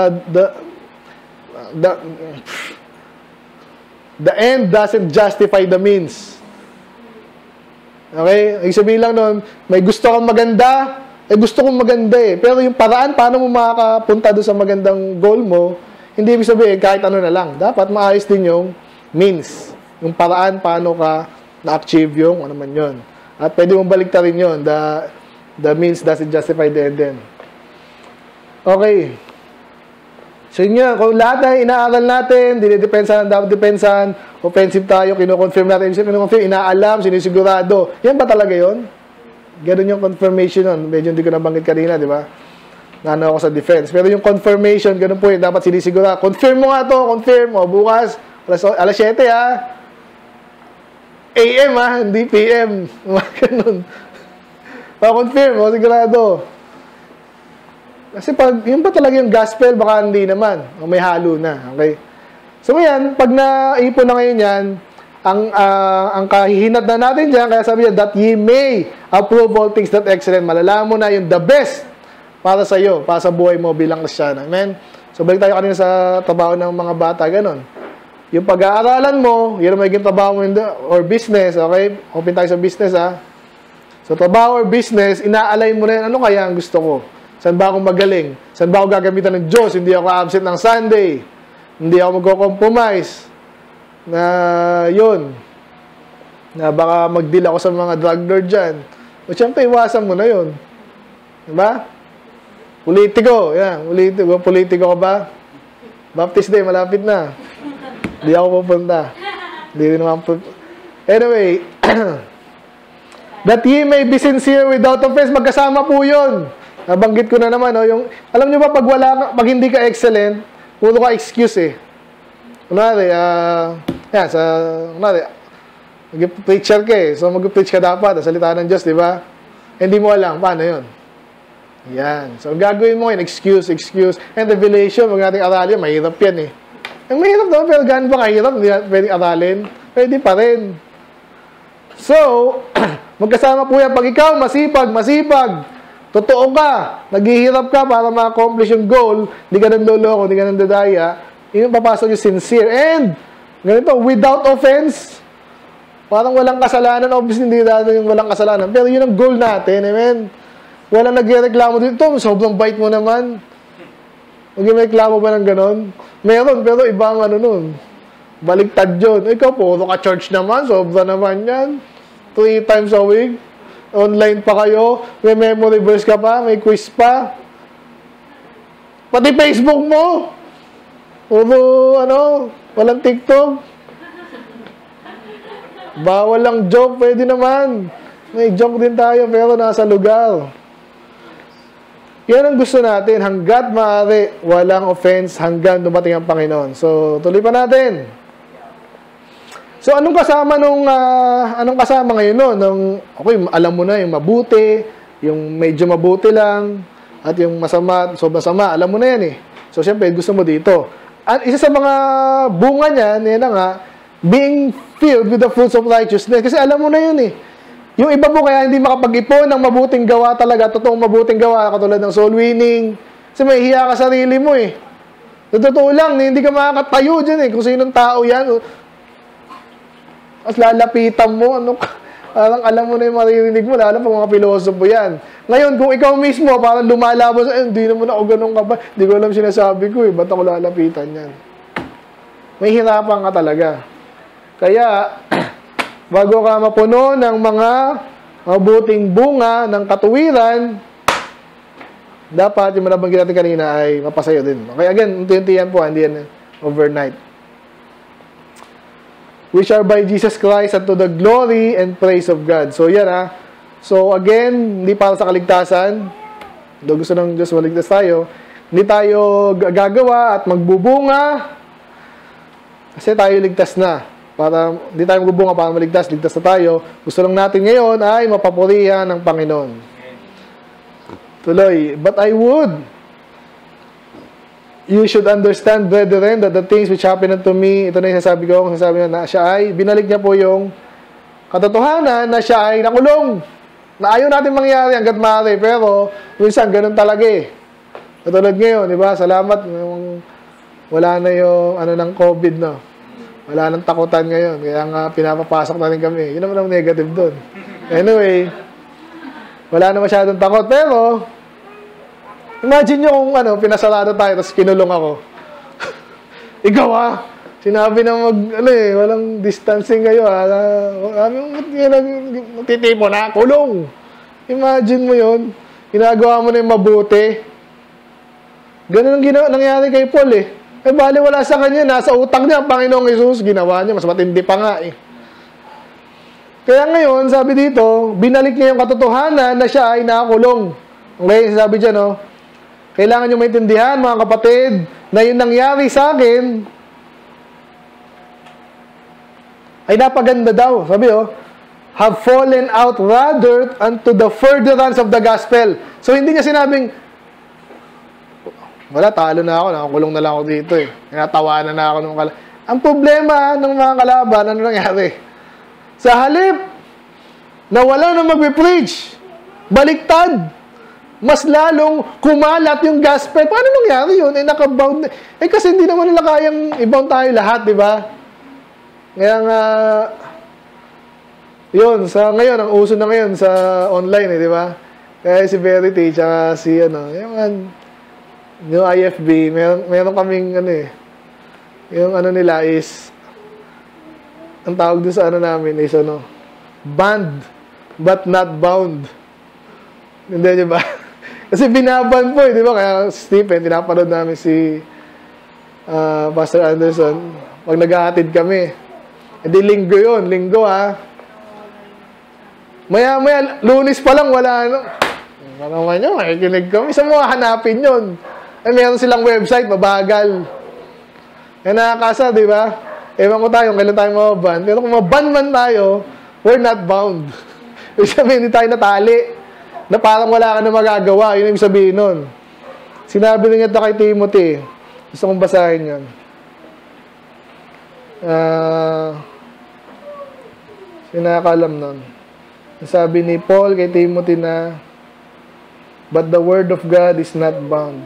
the end doesn't justify the means. Okay? Ibig sabihin lang nun, may gusto kang maganda, gusto kong maganda Pero yung paraan, paano mo makakapunta doon sa magandang goal mo, hindi ibig sabihin, kahit ano na lang. Dapat maayos din yung means. Yung paraan, paano ka na-achieve yung ano man yun. At pwede mong baliktarin yun. The means doesn't justify the end then. Okay. So yun nga, kung lahat na inaaral natin, dinidepensahan, dapat depensahan, offensive tayo, kino-confirm natin, inaalam, sinisigurado. Yan ba talaga yun? Ganun yung confirmation nun. Medyo hindi ko nabanggit kanina, di ba? Nano ako sa defense. Pero yung confirmation, ganun po yun, dapat sinisigurado. Confirm mo nga to, confirm mo. Bukas, alas 7 AM hindi PM. Ganun. Confirm mo, sigurado. Kasi pag, yun pa talaga yung gospel, baka hindi naman. May halo na. Okay? So ngayon, pag naipon na ngayon yan, ang kahihinat na natin dyan, kaya sabi niya, that ye may approve all things that excellent. Malalaman mo na yung the best para sa iyo, para sa buhay mo bilang Kristiyano. Amen? So balik tayo kanina sa trabaho ng mga bata, ganun. Yung pag-aaralan mo, yun ang magiging trabaho mo or business, okay? Open tayo sa business, So trabaho or business, inaalay mo na yun, ano kaya ang gusto ko? Saan ba ako magaling? Saan ba ako gagamitan ng Diyos? Hindi ako absent ng Sunday. Hindi ako mag-compromise. na yun, na baka mag-deal ako sa mga drug lord dyan. O syempre, iwasan mo na yun. Diba? Politiko, yan. Politiko ka ba? Baptist Day, malapit na. Hindi ako pupunta. Hindi rin naman Anyway, that ye may be sincere without offense. Magkasama po yun. Nabanggit ko na naman, no? Yung, alam nyo ba, pag hindi ka excellent, puro ka excuse eh. Kunwari, mag-preacher ka eh. So, mag-preach ka dapat, salita ng Diyos, di ba? Hindi mo alam, paano yun? Yan. So, gagawin mo yun, excuse. And revelation, huwag natin aralin, mahirap yan eh. Ang mahirap naman, pero gano'n ba kahirap? Hindi natin pwedeng aralin. Pwede pa rin. So, magkasama po yan. Pag ikaw, masipag, totoo ka, naghihirap ka para ma-accomplish yung goal, hindi ka nanloloko, hindi ka nandadaya, yun papasok yung sincere. And, ganito, without offense, parang walang kasalanan. Obviously, hindi natin yung walang kasalanan. Pero yun ang goal natin, amen? Walang nagreklamo dito, sobrang bait mo naman. Nagreklamo ba ng ganon? Meron, pero iba ang ano nun. Baligtad yun. Ikaw po, ka-church naman, sobra naman yan. 3 times a week. Online pa kayo. May memory verse ka pa, may quiz pa. Pati Facebook mo. Walang TikTok. Bawal lang joke, pwede naman. May joke din tayo, pero nasa lugar. Yan ang gusto natin, hanggat maaari, walang offense hanggang dumating ang Panginoon. So, tuloy pa natin. So, anong kasama ngayon nun? Okay, alam mo na yung mabuti, yung medyo mabuti lang, at yung masama, sobrang sama, alam mo na yan eh. So, syempre, gusto mo dito. At isa sa mga bunga niyan, yan na nga, being filled with the fruits of righteousness. Kasi alam mo na yun eh. Yung iba mo kaya hindi makapag-ipon ng mabuting gawa talaga, totoong mabuting gawa, katulad ng soul winning. Kasi may hiya ka sarili mo eh. Totoo lang, hindi ka makakatayo dyan eh. Kung sinong tao yan, as lalapitan mo, parang alam mo na yung maririnig mo, lalo pag mga pilosopo yan. Ngayon, kung ikaw mismo, parang lumalaban sa, hindi naman ako ganun ka ba? Hindi ko alam sinasabi ko eh, ba't ako lalapitan yan? May hirapan ka talaga. Kaya, bago ka mapuno ng mga mabuting bunga ng katuwiran, dapat yung nabanggit natin kanina ay mapasayo din. Okay, again, unti-unti yan po, hindi yan overnight. Which are by Jesus Christ unto the glory and praise of God. So, yan ha. So, again, hindi para sa kaligtasan. Though gusto ng Diyos maligtas tayo, hindi tayo gagawa at magbubunga kasi tayo ligtas na. Hindi tayo magbubunga para ligtas na tayo. Gusto lang natin ngayon ay mapapurihan ng Panginoon. Tuloy, but I would, you should understand, brethren, that the things which happened unto me, ito na yung sasabi ko, na siya ay, binalik niya po yung katotohanan na siya ay nakulong. Na ayaw natin mangyari hanggat maaari, pero minsan ganun talaga eh. Katulad ngayon, di ba? Salamat, wala na yung ng COVID, no? Wala nang takutan ngayon. Kaya nga, pinapapasok na rin kami. Yun naman ang negative doon. Anyway, wala na masyadong takot. Pero, imagine nyo kung pinasarado tayo, tapos kinulong ako. Ikaw sinabi na walang distancing kayo magtitipo na, kulong. Imagine mo yun. Ginagawa mo na yung mabuti. Ganun ang nangyari kay Paul eh. Bali wala sa kanya, nasa utak niya ang Panginoong Jesus, ginawa niya, mas matindi pa nga eh. Kaya ngayon, sabi dito, binalik niya yung katotohanan na siya ay nakakulong. Okay, sabi dyan, kailangan nyo maintindihan, mga kapatid, na yung nangyari sa akin, ay napaganda daw. Sabi, have fallen out rather unto the furtherance of the gospel. So, hindi niya sinabing, wala, talo na ako, nakakulong na lang ako dito eh. Natawanan na ako ng kalaban. Ang problema ng mga kalaban, ano nangyari? Sa halip, na wala na magbe-preach, baliktad, mas lalong kumalat yung gospel. Paano nangyari yun? Nakabound na. Kasi hindi naman nila kayang i-bound tayo lahat, di ba? Kaya nga, yun, ngayon, ang uso na ngayon sa online di ba? Kaya si Verity, tsaka si yung IFB, meron kaming yung nila is ang tawag doon sa ano namin is ano, band, but not bound. Hindi nyo ba? Kasi binaban po di ba? Kaya Stephen, tinapanood namin si Pastor Anderson, pag naghahatid kami. Hindi linggo yun, linggo ha. Maya, Lunes pa lang, wala ano. Ano naman yun, makikinig kami. Saan mo hanapin yun? Meron silang website, mabagal. Kaya nakakasa, di ba? Ewan ko tayo, kailan tayo mababan. Pero kung maban man tayo, we're not bound. Ibig sabihin, hindi tayo natali. Na parang wala ka na magagawa. Yun yung sabihin nun. Sinabi niya ito kay Timothy. Gusto kong basahin yan. Sinakalam nun. Sabi ni Paul kay Timothy na, but the word of God is not bound.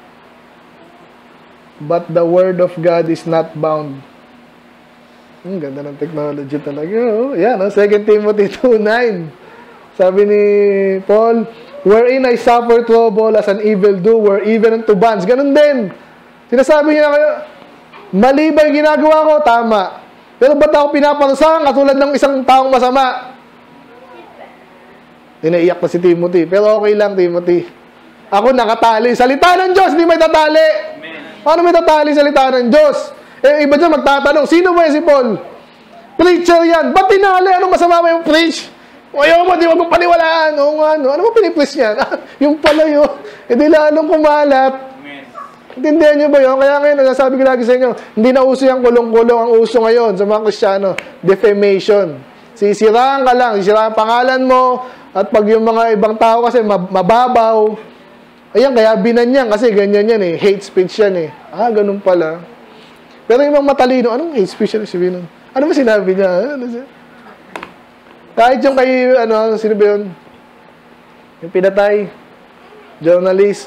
But the word of God is not bound. Ganda ng technology talaga. Oh. Yan, 2 Timothy 2:9. Sabi ni Paul, wherein I suffer trouble as an evildoer, even unto bonds. Ganun din. Sinasabi niya kayo, mali ba yung ginagawa ko? Tama. Pero ba't ako pinaparusahan katulad ng isang taong masama? Inaiyak na si Timothy. Pero okay lang, Timothy. Ako nakatali. Salita ng Diyos, hindi may tatali. Paano may tatali salita ng Diyos? Eh, iba dyan magtatanong, sino ba yan si Paul? Preacher yan. Ba't tinali? Anong masama ba yung preach? Ayaw mo, di wag mong paniwalaan. O nga, ano mo pinipreach yan? Yung pala yun. Hindi lalong kumalat. Intindihan nyo ba yun? Kaya ngayon, nasasabi ko lagi sa inyo, hindi na uso yung kulong-kulong ang uso ngayon sa mga Kristiyano. Defamation. Sisiraan ka lang. Sisiraan ang pangalan mo. At pag yung mga ibang tao kasi mababaw, ayan, kaya binanyan kasi ganyan yan eh. Hate speech yan eh. Ganun pala. Pero yung mga matalino, anong hate speech yan? Ano ba sinabi niya? Ano siya? Kahit yung kay, sino ba yun? Yung pinatay, journalist,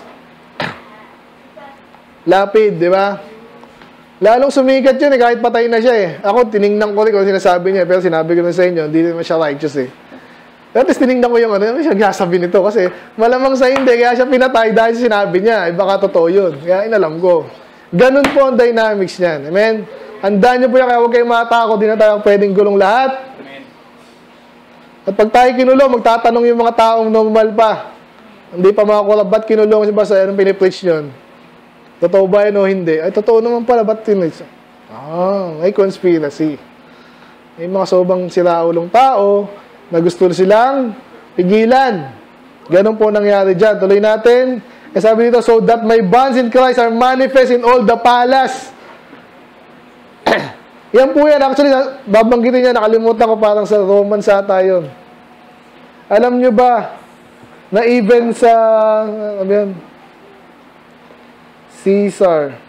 Lapid, di ba? Lalong sumikat yun eh, kahit patay na siya eh. Ako, tiningnan ko rin kung sinasabi niya, pero sinabi ko na sa inyo, hindi naman siya righteous eh. At least tinignan ko yung ano siya gasabi nito kasi malamang sa hindi, kaya siya pinatay dahil sinabi niya, baka totoo yun. Kaya inalam ko. Ganun po ang dynamics niyan. Amen? Handaan niyo po yan, kaya huwag kayong matakot, di na tayo pwedeng gulong lahat. Amen. At pag tayo kinulong, magtatanong yung mga taong normal pa. Hindi pa makakulab, ba't kinulong siya ba sa anong pinipreach yun? Totoo ba yun o hindi? Ay, totoo naman pala, ba't tinitch? May conspiracy. May mga sobang siraulong tao na gusto silang pigilan. Ganun po nangyari dyan. Tuloy natin. Sabi dito, so that my bonds in Christ are manifest in all the palace. Yan po yan. Actually, babanggitin niya, nakalimutan ko parang sa Romans ata yun. Alam nyo ba, na even sa, Caesar,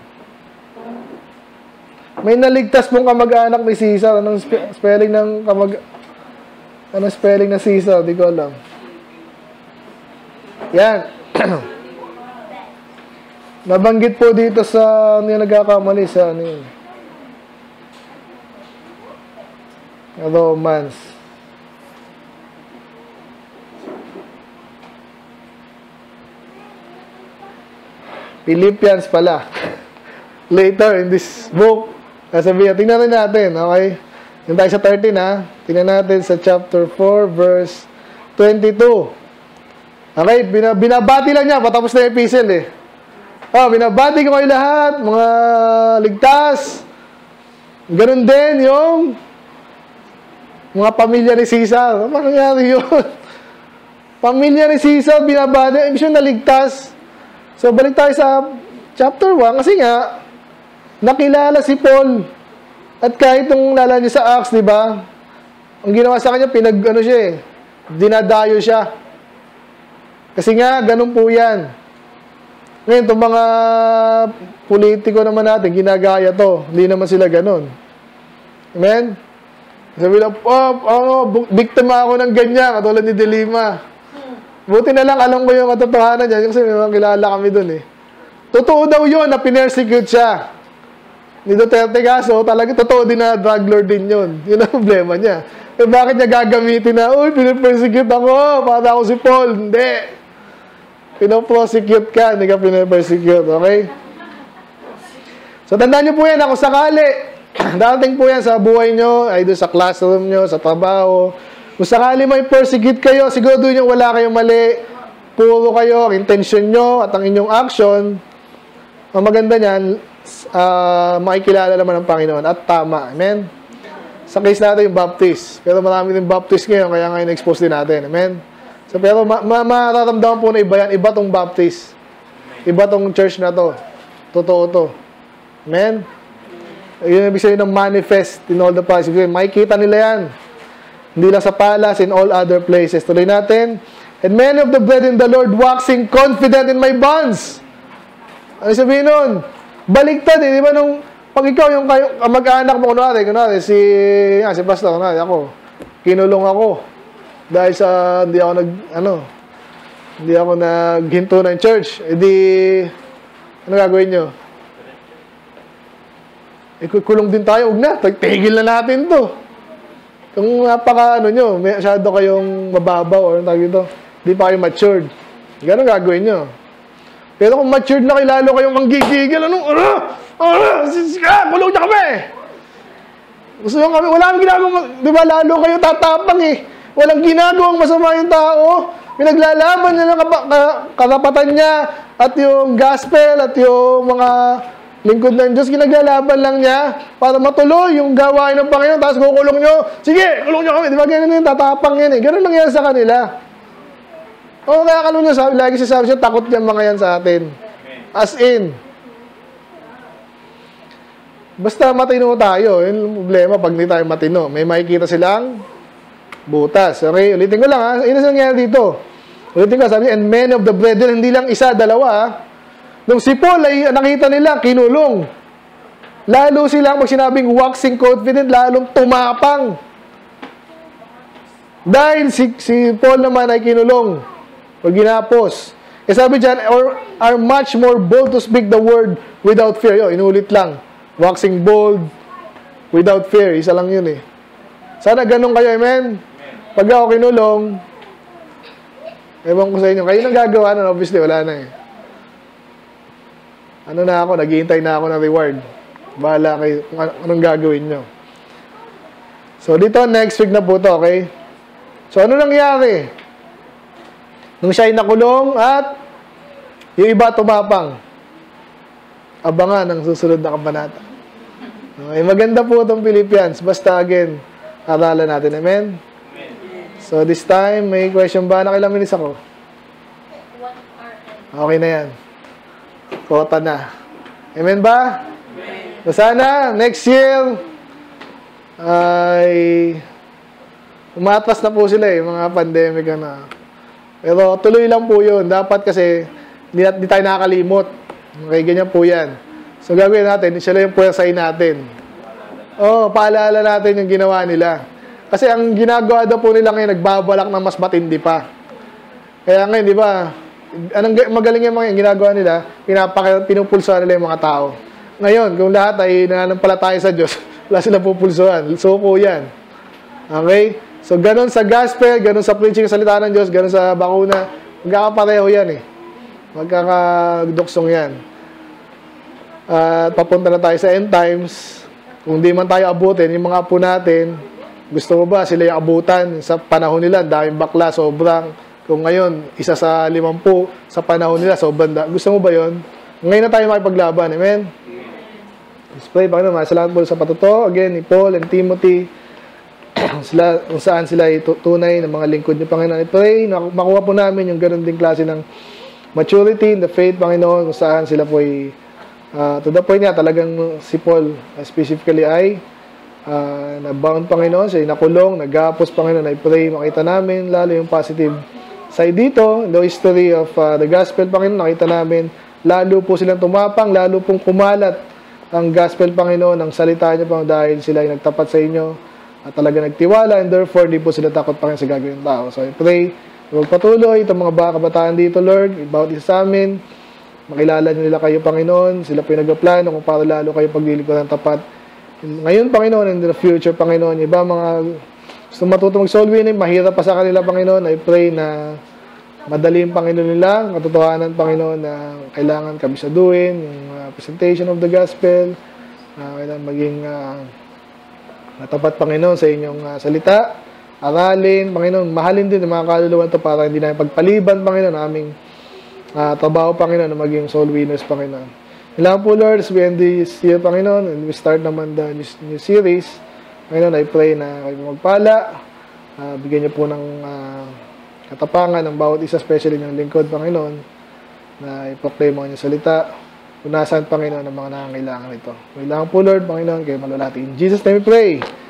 may naligtas pong kamag-anak ni Caesar. Anong spelling ng anong spelling na Caesar? Di ko alam. Yan. Nabanggit po dito sa ano yung nagkakamali sa ano yun. Romans. Philippians pala. Later in this book, sabihin, tingnan natin, okay? Yung tayo sa 13 ha. Tingnan natin sa chapter 4, verse 22. Okay, binabati lang niya, patapos na yung epistle eh. Binabati ko kayo lahat, mga ligtas. Ganun din yung mga pamilya ni Caesar. Ano nangyari yun? Pamilya ni Caesar, binabati, ibig siya naligtas. So, balik tayo sa chapter 1, kasi nga, nakilala si Paul. At kahit nung lala niya sa Acts, di ba? Ang ginawa sa kanya, dinadayo siya. Kasi nga, ganun po yan. Ngayon, itong mga politiko naman natin, ginagaya to. Hindi naman sila ganun. Amen? Sabi lang, biktima ako ng ganyan, katulad ni De Lima. Buti na lang, alam ko yung katotohanan niya, kasi may mga kilala kami dun eh. Totoo daw yun, na pinersecute siya. Ni Duterte kaso, talaga totoo din na drug lord din yun. Yun ang problema niya. Eh bakit niya gagamitin na, pinapersecute ako, para ako si Paul. Hindi. Pinoprosecute ka, hindi ka pinapersecute, okay? So, tandaan niyo po yan, ako sakali, Dating po yan sa buhay nyo, ay doon sa classroom nyo, sa trabaho. Kung sakali may persecute kayo, siguro doon yung wala kayong mali. Puro kayo, ang intention nyo at ang inyong action. Ang maganda niyan, makikilala naman ng Panginoon at tama. Amen? Sa case natin yung baptist. Pero marami din baptist ngayon, kaya ngayon expose din natin. Amen? So, pero mararamdaman po na iba yan. Iba tong baptist. Iba tong church na to. Totoo to. Amen? Yun ibig sabihin ng manifest in all the places. Makikita nila yan. Hindi lang sa palace, in all other places. Tuloy natin. And many of the brethren in the Lord waxing confident in my bonds. Ano sabihin nun? Baligtad eh. Di ba nung, pag ikaw yung mag-anak mo, kunwari, si Pastor, kunwari, ako, kinulong ako. Dahil sa, hindi ako naghinto ng church. E di, ano gagawin nyo? Kulong din tayo, huwag na, tigil na natin to. Kung nyo, masyado kayong mababaw or hindi pa kayo matured. Ganun gagawin nyo. Pero kung matured na kayo, lalo kayong manggigigil, kulong na kami! Gusto nyo kami, wala kami ginagawa, di ba, lalo kayo tatapang eh. Walang ginagawang masama yung tao. Pinaglalaban niya ng karapatan niya at yung gospel at yung mga lingkod ng Diyos, kinaglalaban lang niya para matuloy yung gawain ng Panginoon, tapos kukulong nyo, sige, kulong nyo kami. Di ba ganun yung tatapang yan eh. Ganun lang yan sa kanila. O kaya kalong nyo, lagi sasabi siya, takot yan mga yan sa atin. As in. Basta matino tayo. Yung problema, pag hindi tayo matino, may makikita silang butas. Okay, ulitin ko lang ha. Yun ang nangyari dito. Ulitin ko, sabi niya, and many of the brethren, hindi lang isa, dalawa ha. Nung si Paul ay nakita nila, kinulong. Lalo silang magsinabing waxing confident, lalong tumapang. Dahil si Paul naman ay kinulong o ginapos. E sabi dyan, or are much more bold to speak the word without fear. Yo, inulit lang. Waxing bold without fear. Isa lang yun eh. Sana ganun kayo, amen? Pag ako kinulong, ewan ko sa inyo, kayo nang gagawa na, obviously, wala na eh. Ano na ako, naghihintay na ako ng reward. Bahala kayo kung anong gagawin nyo. So, dito, next week na po to, okay? So, ano nangyari? Nung siya ay nakulong at yung iba tumapang. Abangan ang susunod na kabanata. Okay, maganda po itong Philippians. Basta, again, aralan natin. Amen? So, this time, may question ba? Nakailang minutes ako? 1 hour. Okay na yan. Kota na. Amen ba? Amen. So sana, next year, ay umatras na po sila eh, mga pandemic na. Pero tuloy lang po yun. Dapat kasi, hindi tayo nakakalimot. Okay, ganyan po yan. So gagawin natin, sila yung puwersahin natin. Paalala natin yung ginawa nila. Kasi ang ginagawa daw po nila ngayon, nagbabalak na mas matindi pa. Kaya ngayon, di ba, anong magaling yung mga ginagawa nila, pinupulsuhan nila yung mga tao. Ngayon, kung lahat ay nananampalataya sa Diyos, wala silang pupulsuhan. Suko yan. Okay? So, ganun sa gospel, ganun sa preaching ng salita ng Diyos, ganun sa bakuna, magkakapareho yan eh. Magkakaduksong yan. Papunta na tayo sa end times. Kung di man tayo abutin, yung mga apo natin, gusto mo ba sila yung abutan? Sa panahon nila, daming bakla, sobrang. Kung ngayon, 1 sa 50, sa panahon nila, sobrang gusto mo ba yon? Ngayon na tayo makipaglaban. Amen? Let's pray. Panginoon, masalamat po sa patuto. Again, ni Paul and Timothy, kung saan sila tunay ng mga lingkod niyo, Panginoon. I pray na makuha po namin yung ganun ding klase ng maturity in the faith, Panginoon, kung saan sila po ay, to the point nga, talagang si Paul, specifically ay, nabound, Panginoon, siya ay nakulong, nagapos, Panginoon. I pray, makita namin lalo yung positive side dito, the history of the gospel, Panginoon, nakita namin, lalo po silang tumapang, lalo pong kumalat ang gospel, Panginoon, ang salita niyo, Panginoon, dahil sila ay nagtapat sa inyo at talaga nagtiwala, and therefore, di po sila takot, Panginoon, sa gagawin ng tao. So, I pray, magpatuloy itong mga kabataan dito, Lord, bawat isa sa amin, makilala niyo nila kayo, Panginoon, sila po yung nagpaplano kung para lalo kayo paglilingkod ng tapat. Ngayon, Panginoon, and in the future, Panginoon, iba mga gusto matuto mag-soul winning, mahirap pa sa kanila, Panginoon. I pray na madali yung Panginoon nila, katotohanan, Panginoon, na kailangan kabisaduhin, yung presentation of the gospel, Kailangan maging natapat, Panginoon, sa inyong salita. Aralin, Panginoon, mahalin din ang mga kaluluwa ito para hindi na pagpaliban, Panginoon, aming trabaho, Panginoon, na maging soul winners, Panginoon. Kailangan po, Lord, as we end this year, Panginoon, and we start naman the new series, Panginoon, I pray na kayo magpala, bigyan niyo po ng katapangan ng bawat isa, especially ng lingkod, Panginoon, na i-proclaim mo ang inyong salita. Punasan, Panginoon, ang mga nangangailangan ito. Kailangan po, Lord, Panginoon, kayo malulati. In Jesus' name we pray.